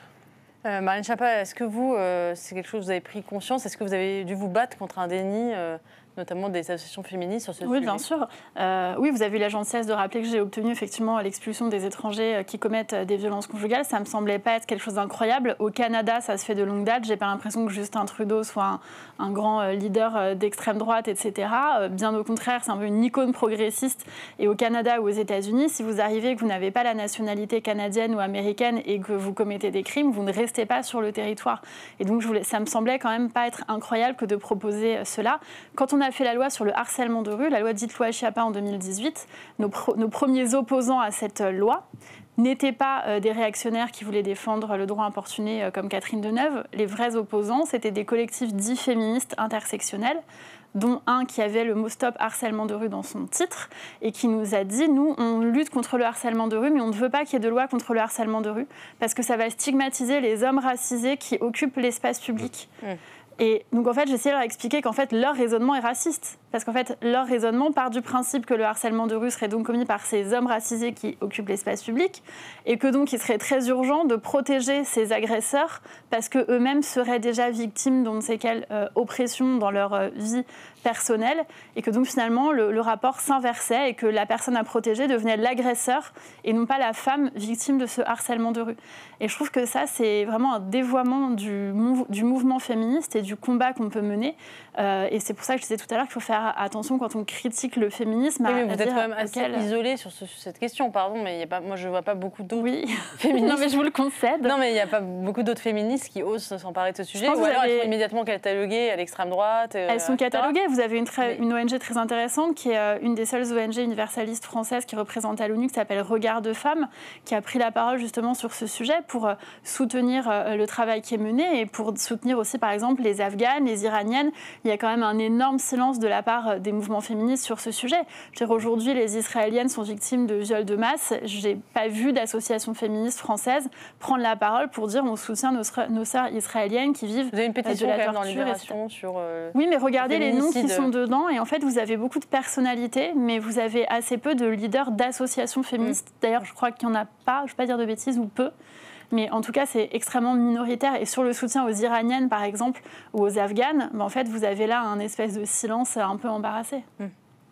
Euh, Marlène Schiappa, est-ce que vous, euh, c'est quelque chose que vous avez pris conscience? Est-ce que vous avez dû vous battre contre un déni, euh, notamment des associations féministes sur ce Oui, sujet? bien sûr. Euh, oui, vous avez eu la gentillesse de rappeler que j'ai obtenu effectivement l'expulsion des étrangers qui commettent des violences conjugales. Ça ne me semblait pas être quelque chose d'incroyable. Au Canada, ça se fait de longue date. Je n'ai pas l'impression que Justin Trudeau soit un, un grand leader d'extrême droite, et cetera. Bien au contraire, c'est un peu une icône progressiste. Et au Canada ou aux États-Unis, si vous arrivez et que vous n'avez pas la nationalité canadienne ou américaine et que vous commettez des crimes, vous ne restez pas sur le territoire. Et donc, je voulais, ça me semblait quand même pas être incroyable que de proposer cela. Quand on a fait la loi sur le harcèlement de rue, la loi dite loi Schiappa en deux mille dix-huit, nos, pro, nos premiers opposants à cette loi n'étaient pas euh, des réactionnaires qui voulaient défendre le droit importuné euh, comme Catherine Deneuve. Les vrais opposants, c'était des collectifs dits féministes intersectionnels, dont un qui avait le mot stop harcèlement de rue dans son titre et qui nous a dit, nous, on lutte contre le harcèlement de rue, mais on ne veut pas qu'il y ait de loi contre le harcèlement de rue parce que ça va stigmatiser les hommes racisés qui occupent l'espace public. Mmh. Et donc, en fait, j'ai essayé de leur expliquer qu'en fait, leur raisonnement est raciste. Parce qu'en fait, leur raisonnement part du principe que le harcèlement de rue serait donc commis par ces hommes racisés qui occupent l'espace public et que donc il serait très urgent de protéger ces agresseurs parce qu'eux-mêmes seraient déjà victimes d'on ne sait quelle euh, oppression dans leur euh, vie personnelle et que donc finalement le, le rapport s'inversait et que la personne à protéger devenait l'agresseur et non pas la femme victime de ce harcèlement de rue. Et je trouve que ça, c'est vraiment un dévoiement du, mou- du mouvement féministe et du combat qu'on peut mener. Euh, et c'est pour ça que je disais tout à l'heure qu'il faut faire attention quand on critique le féminisme. Oui, mais à, vous à êtes dire quand même assez auquel... isolée sur, ce, sur cette question, pardon, mais y a pas, moi je ne vois pas beaucoup d'autres oui. féministes. Non, mais je vous le concède. Non, mais il n'y a pas beaucoup d'autres féministes qui osent s'emparer de ce sujet, ou alors avez... elles sont immédiatement cataloguées à l'extrême droite. Elles sont cataloguées. Vous avez une, très, mais... une O N G très intéressante qui est euh, une des seules O N G universalistes françaises qui représente à l'ONU, qui s'appelle Regard de Femmes, qui a pris la parole justement sur ce sujet pour euh, soutenir euh, le travail qui est mené et pour soutenir aussi, par exemple, les Afghanes, les Iraniennes. Il y a quand même un énorme silence de la part des mouvements féministes sur ce sujet. Je veux dire, aujourd'hui, les Israéliennes sont victimes de viols de masse. Je n'ai pas vu d'association féministe française prendre la parole pour dire on soutient nos, nos sœurs israéliennes qui vivent de la torture. Vous avez une pétition quand même dans Libération sur... Euh, oui, mais regardez les noms qui sont dedans. Et en fait, vous avez beaucoup de personnalités, mais vous avez assez peu de leaders d'associations féministes. Mmh. D'ailleurs, je crois qu'il n'y en a pas, je ne vais pas dire de bêtises, ou peu. Mais en tout cas, c'est extrêmement minoritaire. Et sur le soutien aux Iraniennes, par exemple, ou aux Afghanes, ben en fait, vous avez là un espèce de silence un peu embarrassé. Mmh.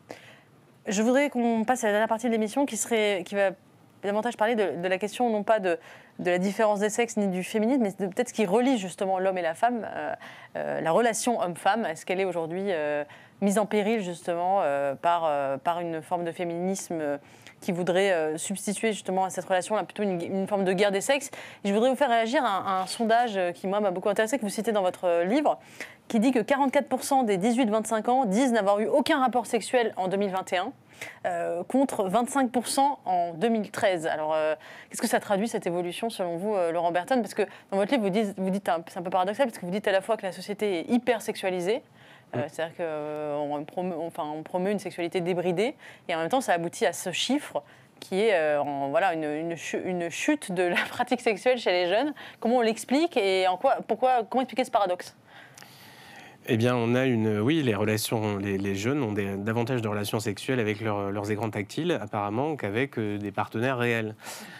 Je voudrais qu'on passe à la dernière partie de l'émission qui, serait, qui va davantage parler de, de la question, non pas de, de la différence des sexes ni du féminisme, mais de peut-être ce qui relie justement l'homme et la femme, euh, euh, la relation homme-femme. Est-ce qu'elle est aujourd'hui euh, mise en péril justement euh, par, euh, par une forme de féminisme euh, qui voudrait euh, substituer justement à cette relation là plutôt une, une forme de guerre des sexes. Et je voudrais vous faire réagir à un, à un sondage qui moi m'a beaucoup intéressé, que vous citez dans votre livre, qui dit que quarante-quatre pour cent des dix-huit vingt-cinq ans disent n'avoir eu aucun rapport sexuel en deux mille vingt et un, euh, contre vingt-cinq pour cent en deux mille treize. Alors, euh, qu'est-ce que ça traduit, cette évolution, selon vous, euh, Laurent Berton? Parce que dans votre livre, vous dites, vous dites c'est un peu paradoxal, parce que vous dites à la fois que la société est hyper sexualisée, Euh, c'est-à-dire qu'on euh, promeut, enfin, on promeut une sexualité débridée, et en même temps, ça aboutit à ce chiffre qui est euh, en, voilà, une, une, ch- une chute de la pratique sexuelle chez les jeunes. Comment on l'explique et en quoi, pourquoi, comment expliquer ce paradoxe? Eh bien, on a une... Oui, les relations... Les, les jeunes ont des, davantage de relations sexuelles avec leur, leurs écrans tactiles, apparemment, qu'avec euh, des partenaires réels.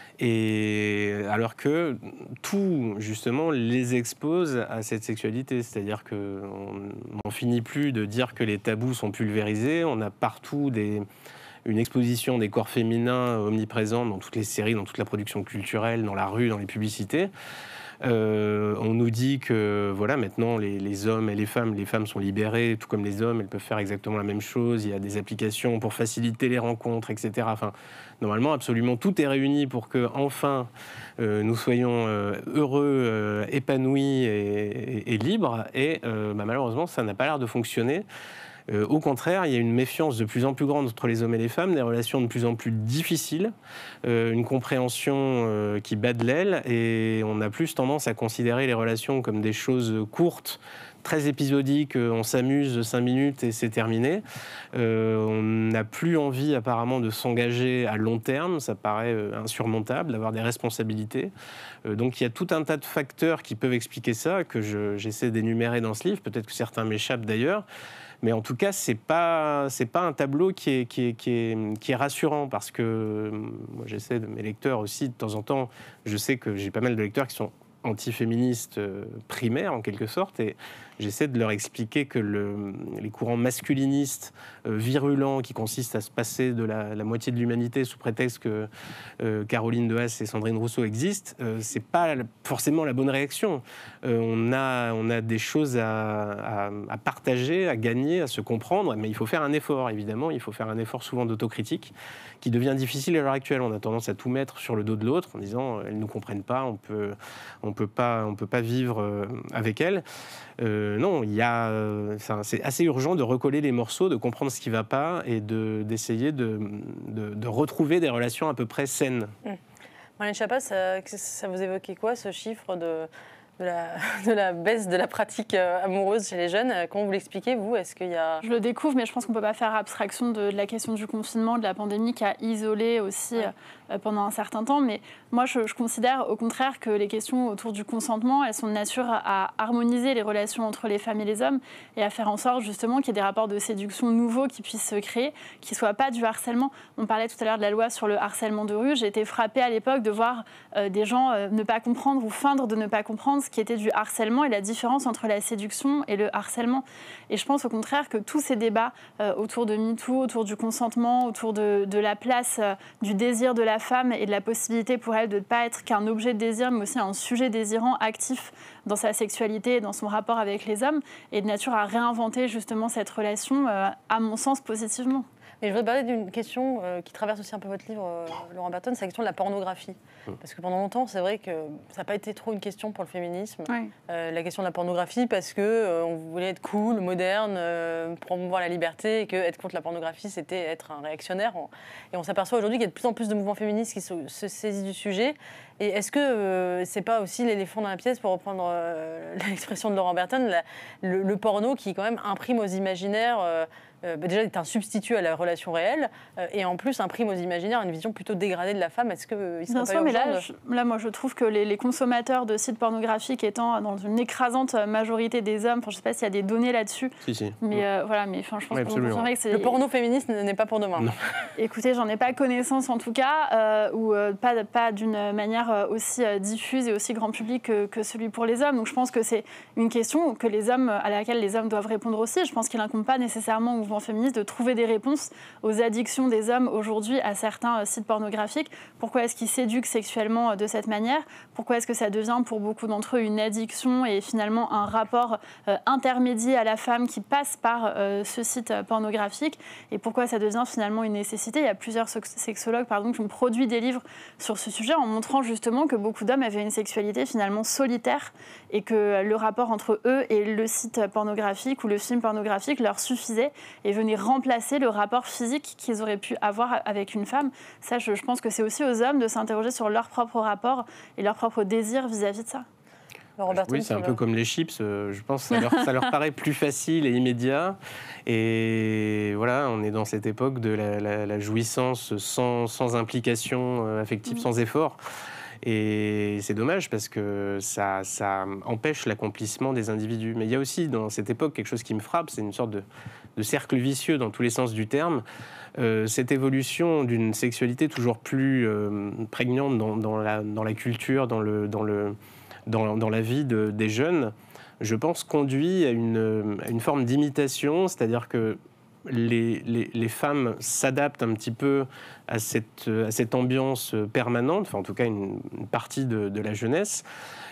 Et alors que tout, justement, les expose à cette sexualité. C'est-à-dire qu'on n'en finit plus de dire que les tabous sont pulvérisés. On a partout des... une exposition des corps féminins omniprésents dans toutes les séries, dans toute la production culturelle, dans la rue, dans les publicités. Euh, on nous dit que voilà, maintenant les, les hommes et les femmes, les femmes sont libérées, tout comme les hommes, elles peuvent faire exactement la même chose. Il y a des applications pour faciliter les rencontres, et cetera. Enfin, normalement, absolument tout est réuni pour que enfin euh, nous soyons euh, heureux, euh, épanouis et, et, et libres. Et euh, bah, malheureusement, ça n'a pas l'air de fonctionner. Euh, au contraire, il y a une méfiance de plus en plus grande entre les hommes et les femmes, des relations de plus en plus difficiles, euh, une compréhension euh, qui bat de l'aile, et on a plus tendance à considérer les relations comme des choses courtes, très épisodiques, on s'amuse cinq minutes et c'est terminé. Euh, on n'a plus envie apparemment de s'engager à long terme, ça paraît euh, insurmontable, d'avoir des responsabilités. Euh, donc il y a tout un tas de facteurs qui peuvent expliquer ça, que je, j'essaie d'énumérer dans ce livre, peut-être que certains m'échappent d'ailleurs. Mais en tout cas, ce n'est pas, c'est pas un tableau qui est, qui, est, qui, est, qui est rassurant, parce que moi, j'essaie de mes lecteurs aussi, de temps en temps, je sais que j'ai pas mal de lecteurs qui sont antiféministes euh, primaires, en quelque sorte, et j'essaie de leur expliquer que le, les courants masculinistes euh, virulents qui consistent à se passer de la, la moitié de l'humanité sous prétexte que euh, Caroline de Haas et Sandrine Rousseau existent, euh, c'est pas forcément la bonne réaction. Euh, on, a, on a des choses à, à, à partager, à gagner, à se comprendre, mais il faut faire un effort, évidemment. Il faut faire un effort souvent d'autocritique qui devient difficile à l'heure actuelle. On a tendance à tout mettre sur le dos de l'autre en disant « elles ne nous comprennent pas, on peut, on peut pas, on peut pas vivre avec elles ». Euh, non, il y a, euh, c'est assez urgent de recoller les morceaux, de comprendre ce qui ne va pas et de, d'essayer de, de, de retrouver des relations à peu près saines. Mmh. Marlène Schiappa, ça, ça vous évoquait quoi, ce chiffre de, de, la, de la baisse de la pratique amoureuse chez les jeunes? Comment vous l'expliquez, vous? Est-ce qu'il y a... Je le découvre, mais je pense qu'on ne peut pas faire abstraction de, de la question du confinement, de la pandémie qui a isolé aussi ouais. euh, pendant un certain temps. Mais moi, je, je considère au contraire que les questions autour du consentement, elles sont de nature à harmoniser les relations entre les femmes et les hommes et à faire en sorte justement qu'il y ait des rapports de séduction nouveaux qui puissent se créer, qui ne soient pas du harcèlement. On parlait tout à l'heure de la loi sur le harcèlement de rue. J'ai été frappée à l'époque de voir euh, des gens euh, ne pas comprendre ou feindre de ne pas comprendre ce qui était du harcèlement et la différence entre la séduction et le harcèlement. Et je pense au contraire que tous ces débats euh, autour de MeToo, autour du consentement, autour de, de la place euh, du désir de la femme et de la possibilité pour elle de ne pas être qu'un objet de désir, mais aussi un sujet désirant actif dans sa sexualité et dans son rapport avec les hommes, est de nature à réinventer justement cette relation, euh, à mon sens, positivement. Et je voudrais parler d'une question euh, qui traverse aussi un peu votre livre, euh, Laurent Berton, c'est la question de la pornographie. Mmh. Parce que pendant longtemps, c'est vrai que ça n'a pas été trop une question pour le féminisme. Oui. Euh, la question de la pornographie, parce qu'on euh, voulait être cool, moderne, euh, promouvoir la liberté, et que être contre la pornographie, c'était être un réactionnaire. Et on s'aperçoit aujourd'hui qu'il y a de plus en plus de mouvements féministes qui se, se saisissent du sujet. Et est-ce que euh, c'est pas aussi l'éléphant dans la pièce, pour reprendre euh, l'expression de Laurent Berton, la, le, le porno qui quand même imprime aux imaginaires... Euh, Euh, bah déjà est un substitut à la relation réelle euh, et en plus imprime aux imaginaires une vision plutôt dégradée de la femme. Est-ce qu'il euh, serait Bien pas sûr, mais là, de... je, là, moi, je trouve que les, les consommateurs de sites pornographiques étant dans une écrasante majorité des hommes, je ne sais pas s'il y a des données là-dessus, si, si. mais euh, voilà, mais je pense oui, qu'on comprendrait que c'est... Le porno féministe n'est pas pour demain. Non. Écoutez, j'en ai pas connaissance en tout cas, euh, ou euh, pas, pas d'une manière aussi euh, diffuse et aussi grand public que, que celui pour les hommes. Donc je pense que c'est une question que les hommes, à laquelle les hommes doivent répondre aussi. Je pense qu'il n'incombe pas nécessairement au mouvement féministe de trouver des réponses aux addictions des hommes aujourd'hui à certains sites pornographiques. Pourquoi est-ce qu'ils s'éduquent sexuellement de cette manière? Pourquoi est-ce que ça devient pour beaucoup d'entre eux une addiction et finalement un rapport euh, intermédiaire à la femme qui passe par euh, ce site pornographique? Et pourquoi ça devient finalement une nécessité? Il y a plusieurs sexologues pardon, qui ont produit des livres sur ce sujet en montrant justement que beaucoup d'hommes avaient une sexualité finalement solitaire et que le rapport entre eux et le site pornographique ou le film pornographique leur suffisait et venait remplacer le rapport physique qu'ils auraient pu avoir avec une femme. Ça, je, je pense que c'est aussi aux hommes de s'interroger sur leur propre rapport et leur propre désir vis-à-vis de ça. Oui, c'est un peu comme les chips. Euh, je pense que ça leur, ça leur paraît plus facile et immédiat. Et voilà, on est dans cette époque de la, la, la jouissance sans, sans implication affective, mmh. sans effort. Et c'est dommage parce que ça, ça empêche l'accomplissement des individus. Mais il y a aussi dans cette époque quelque chose qui me frappe, c'est une sorte de, de cercle vicieux dans tous les sens du terme. Euh, cette évolution d'une sexualité toujours plus euh, prégnante dans, dans, la, dans la culture, dans, le, dans, le, dans, dans la vie de, des jeunes, je pense conduit à une, à une forme d'imitation, c'est-à-dire que Les, les, les femmes s'adaptent un petit peu à cette, à cette ambiance permanente, enfin en tout cas une, une partie de, de la jeunesse,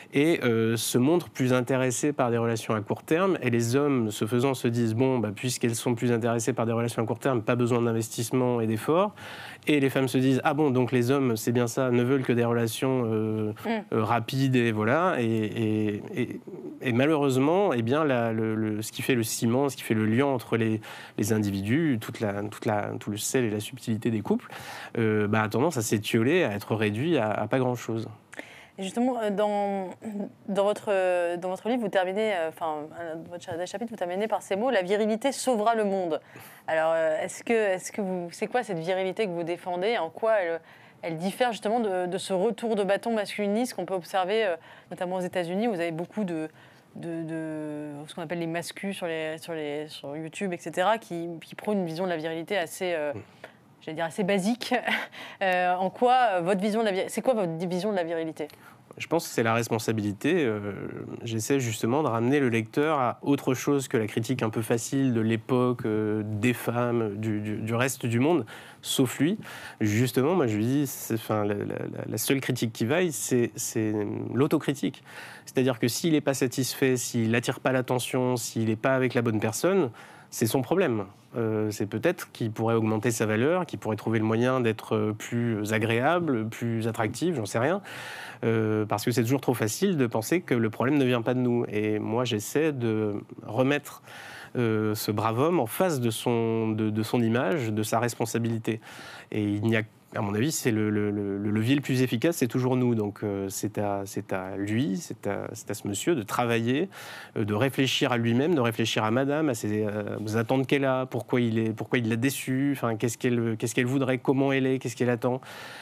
et euh, se montrent plus intéressés par des relations à court terme. Et les hommes, ce faisant, se disent, bon, bah, puisqu'elles sont plus intéressées par des relations à court terme, pas besoin d'investissement et d'efforts. Et les femmes se disent, ah bon, donc les hommes, c'est bien ça, ne veulent que des relations euh, mm. euh, rapides, et voilà. Et, et, et, et malheureusement, eh bien, la, le, le, ce qui fait le ciment, ce qui fait le lien entre les, les individus, toute la, toute la, tout le sel et la subtilité des couples, euh, bah, a tendance à s'étioler, à être réduit à, à pas grand-chose. Et justement, dans, dans, votre, dans votre livre, vous terminez, enfin, dans votre chapitre, vous terminez par ces mots, la virilité sauvera le monde. Alors, est-ce que, est-ce que vous, c'est quoi cette virilité que vous défendez? En quoi elle, elle diffère justement de, de ce retour de bâton masculiniste qu'on peut observer, notamment aux États-Unis, où vous avez beaucoup de, de, de ce qu'on appelle les mascus sur, les, sur, les, sur YouTube, et cetera, qui, qui prônent une vision de la virilité assez... Euh, j'allais dire assez basique. Euh, en quoi votre vision de la vir... c'est quoi votre vision de la virilité? Je pense que c'est la responsabilité. Euh, j'essaie justement de ramener le lecteur à autre chose que la critique un peu facile de l'époque, euh, des femmes, du, du, du reste du monde, sauf lui. Justement, moi je lui dis, c'est, enfin, la, la, la seule critique qui vaille, c'est, c'est l'autocritique. C'est-à-dire que s'il n'est pas satisfait, s'il n'attire pas l'attention, s'il n'est pas avec la bonne personne, c'est son problème. Euh, c'est peut-être qu'il pourrait augmenter sa valeur, qu'il pourrait trouver le moyen d'être plus agréable, plus attractif, j'en sais rien. Euh, parce que c'est toujours trop facile de penser que le problème ne vient pas de nous. Et moi, j'essaie de remettre euh, ce brave homme en face de son, de, de son image, de sa responsabilité. Et il n'y a à mon avis, c'est le, le, le levier le plus efficace, c'est toujours nous. Donc euh, c'est, à, c'est à lui, c'est à, c'est à ce monsieur de travailler, euh, de réfléchir à lui-même, de réfléchir à madame, à ses, euh, aux attentes qu'elle a, pourquoi il, est, pourquoi il l'a déçue, enfin, qu'est-ce qu'elle, qu'est-ce qu'elle voudrait, comment elle est, qu'est-ce qu'elle attend.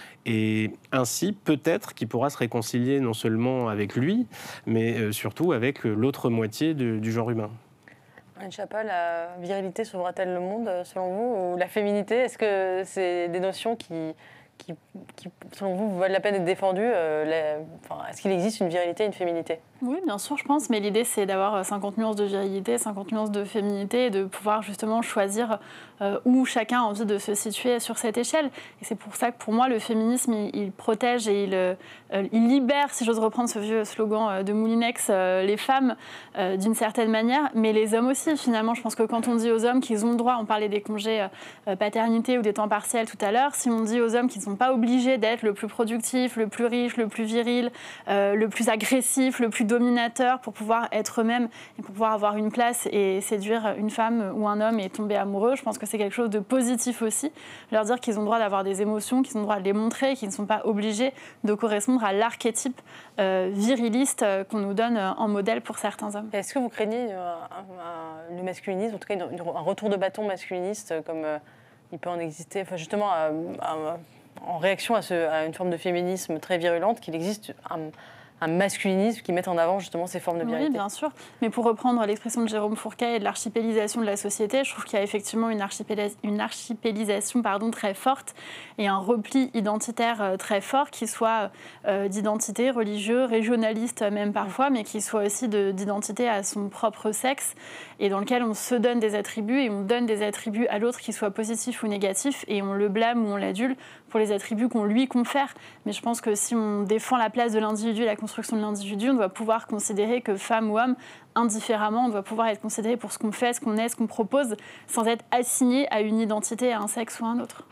Et ainsi, peut-être qu'il pourra se réconcilier non seulement avec lui, mais euh, surtout avec l'autre moitié de, du genre humain. Marlène Schiappa, la virilité sauvera-t-elle le monde, selon vous? Ou la féminité, est-ce que c'est des notions qui, qui, qui selon vous, valent la peine d'être défendues? euh, les, enfin, Est-ce qu'il existe une virilité et une féminité? Oui, bien sûr, je pense, mais l'idée, c'est d'avoir cinquante nuances de virilité, cinquante nuances de féminité, et de pouvoir justement choisir euh, où chacun a envie de se situer sur cette échelle. Et c'est pour ça que, pour moi, le féminisme, il, il protège et il, euh, il libère, si j'ose reprendre ce vieux slogan de Moulinex, euh, les femmes euh, d'une certaine manière, mais les hommes aussi, finalement. Je pense que quand on dit aux hommes qu'ils ont le droit, on parlait des congés euh, paternité ou des temps partiels tout à l'heure, si on dit aux hommes qu'ils ne sont pas obligés d'être le plus productif, le plus riche, le plus viril, euh, le plus agressif, le plus dominateur pour pouvoir être eux-mêmes et pour pouvoir avoir une place et séduire une femme ou un homme et tomber amoureux, je pense que c'est quelque chose de positif aussi. Leur dire qu'ils ont le droit d'avoir des émotions, qu'ils ont le droit de les montrer, qu'ils ne sont pas obligés de correspondre à l'archétype euh, viriliste euh, qu'on nous donne euh, en modèle pour certains hommes. Est-ce que vous craignez euh, un, un, le masculinisme, en tout cas une, une, un retour de bâton masculiniste euh, comme euh, il peut en exister, enfin, justement à, à, en réaction à, ce, à une forme de féminisme très virulente, qu'il existe un, un masculinisme qui met en avant justement ces formes de virilité? Oui, bien sûr. Mais pour reprendre l'expression de Jérôme Fourquet et de l'archipélisation de la société, je trouve qu'il y a effectivement une, archipélis- une archipélisation pardon, très forte et un repli identitaire très fort qui soit euh, d'identité religieux, régionaliste même parfois, mais qui soit aussi de, d'identité à son propre sexe et dans lequel on se donne des attributs et on donne des attributs à l'autre qui soient positifs ou négatifs et on le blâme ou on l'adule pour les attributs qu'on lui confère. Mais je pense que si on défend la place de l'individu et la construction de l'individu, on doit pouvoir considérer que femme ou homme, indifféremment, on doit pouvoir être considéré pour ce qu'on fait, ce qu'on est, ce qu'on propose, sans être assigné à une identité, à un sexe ou à un autre.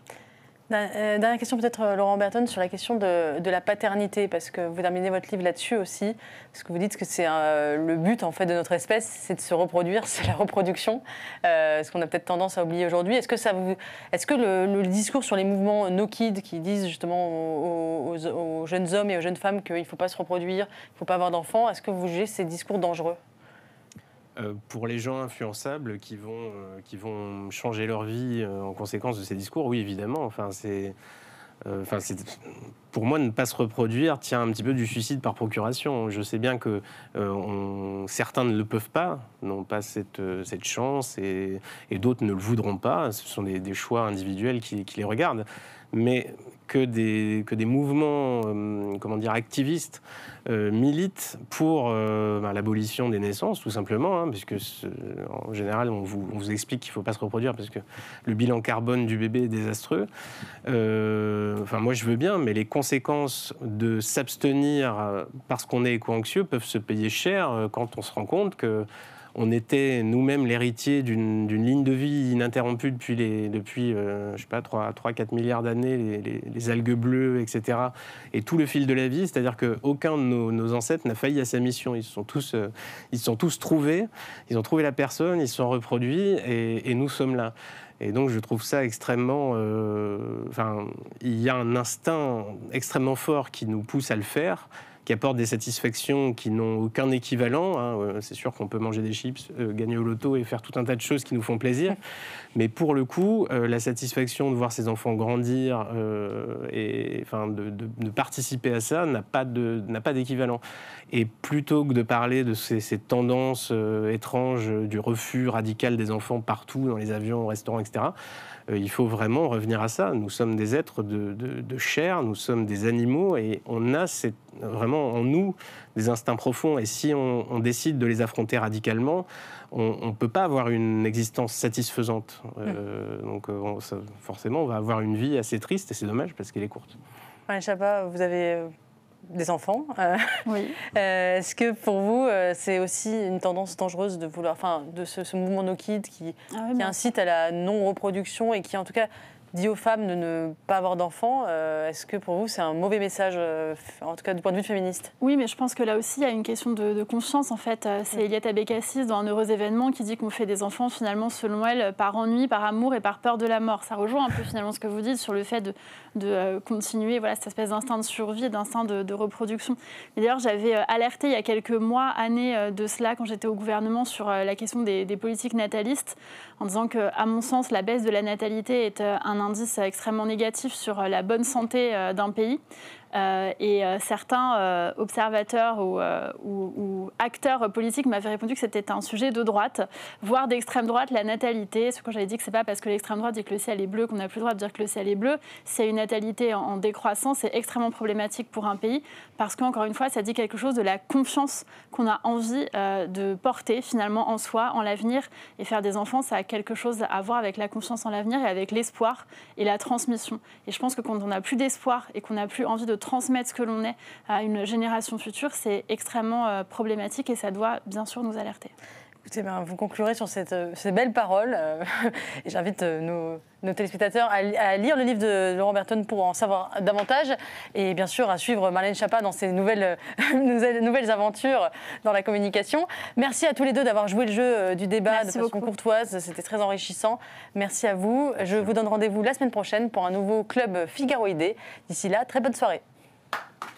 Euh, dernière question peut-être, Laurent Berton, sur la question de, de la paternité, parce que vous terminez votre livre là-dessus aussi, parce que vous dites que c'est euh, le but en fait de notre espèce, c'est de se reproduire, c'est la reproduction, euh, ce qu'on a peut-être tendance à oublier aujourd'hui. Est-ce que, ça vous, est-ce que le, le discours sur les mouvements No Kid qui disent justement aux, aux, aux jeunes hommes et aux jeunes femmes qu'il ne faut pas se reproduire, il ne faut pas avoir d'enfants, est-ce que vous jugez ces discours dangereux? Euh, pour les gens influençables qui vont, euh, qui vont changer leur vie euh, en conséquence de ces discours, oui, évidemment. Enfin, c'est, euh, enfin, c'est, pour moi, ne pas se reproduire tient un petit peu du suicide par procuration. Je sais bien que euh, on, certains ne le peuvent pas, n'ont pas cette, cette chance, et, et d'autres ne le voudront pas. Ce sont des, des choix individuels qui, qui les regardent. mais que des, que des mouvements euh, comment dire, activistes euh, militent pour euh, ben, l'abolition des naissances, tout simplement, hein, puisque en général, on vous, on vous explique qu'il ne faut pas se reproduire parce que le bilan carbone du bébé est désastreux. Euh, enfin, moi, je veux bien, mais les conséquences de s'abstenir parce qu'on est éco-anxieux peuvent se payer cher quand on se rend compte que on était nous-mêmes l'héritier d'une, d'une ligne de vie ininterrompue depuis, les, depuis euh, je sais pas, trois à quatre milliards d'années, les, les, les algues bleues, et cetera. Et tout le fil de la vie, c'est-à-dire qu'aucun de nos, nos ancêtres n'a failli à sa mission. Ils se sont tous, euh, ils se sont tous trouvés, ils ont trouvé la personne, ils se sont reproduits, et, et nous sommes là. Et donc, je trouve ça extrêmement... Euh, enfin, il y a un instinct extrêmement fort qui nous pousse à le faire, qui apportent des satisfactions qui n'ont aucun équivalent. Hein. C'est sûr qu'on peut manger des chips, euh, gagner au loto et faire tout un tas de choses qui nous font plaisir. Mais pour le coup, euh, la satisfaction de voir ses enfants grandir euh, et enfin, de, de, de participer à ça n'a pas, de, n'a pas d'équivalent. Et plutôt que de parler de ces, ces tendances euh, étranges du refus radical des enfants partout, dans les avions, au restaurant, et cetera, euh, il faut vraiment revenir à ça. Nous sommes des êtres de, de, de chair, nous sommes des animaux et on a cette, vraiment en nous des instincts profonds. Et si on, on décide de les affronter radicalement, on ne peut pas avoir une existence satisfaisante. Euh, mmh. Donc on, ça, forcément, on va avoir une vie assez triste et c'est dommage parce qu'elle est courte. Marlène Schiappa, vous avez des enfants. Euh, oui. euh, est-ce que pour vous, euh, c'est aussi une tendance dangereuse de vouloir, enfin, de ce, ce mouvement No Kid qui, ah oui, qui incite à la non-reproduction et qui, en tout cas, dit aux femmes de ne pas avoir d'enfants. Euh, est-ce que pour vous, c'est un mauvais message, euh, en tout cas du point de vue féministe ? Oui, mais je pense que là aussi, il y a une question de, de conscience. En fait, c'est oui. Eliette Abécassis, dans Un heureux événement, qui dit qu'on fait des enfants, finalement, selon elle, par ennui, par amour et par peur de la mort. Ça rejoint un peu, finalement, ce que vous dites sur le fait de, de euh, continuer voilà, cette espèce d'instinct de survie et d'instinct de, de reproduction. Et d'ailleurs, j'avais alerté il y a quelques mois, années de cela, quand j'étais au gouvernement, sur la question des, des politiques natalistes, en disant qu'à mon sens, la baisse de la natalité est un indice extrêmement négatif sur la bonne santé d'un pays. Euh, et euh, certains euh, observateurs ou, euh, ou, ou acteurs politiques m'avaient répondu que c'était un sujet de droite, voire d'extrême droite, la natalité. Ce que j'avais dit que c'est pas parce que l'extrême droite dit que le ciel est bleu qu'on n'a plus le droit de dire que le ciel est bleu. S'il y a une natalité en, en décroissance, c'est extrêmement problématique pour un pays parce qu'encore une fois, ça dit quelque chose de la confiance qu'on a envie euh, de porter finalement en soi, en l'avenir. Et faire des enfants, ça a quelque chose à voir avec la confiance en l'avenir et avec l'espoir et la transmission. Et je pense que quand on n'a plus d'espoir et qu'on n'a plus envie de transmettre ce que l'on est à une génération future, c'est extrêmement euh, problématique et ça doit bien sûr nous alerter. Écoutez, ben, vous conclurez sur cette, ces belles paroles. Euh, et j'invite euh, nos, nos téléspectateurs à, à lire le livre de Laurent Berton pour en savoir davantage. Et bien sûr, à suivre Marlène Schiappa dans ses nouvelles, nouvelles aventures dans la communication. Merci à tous les deux d'avoir joué le jeu du débat Merci de façon beaucoup. courtoise. C'était très enrichissant. Merci à vous. Je vous donne rendez-vous la semaine prochaine pour un nouveau Club Figaroïdé. D'ici là, très bonne soirée.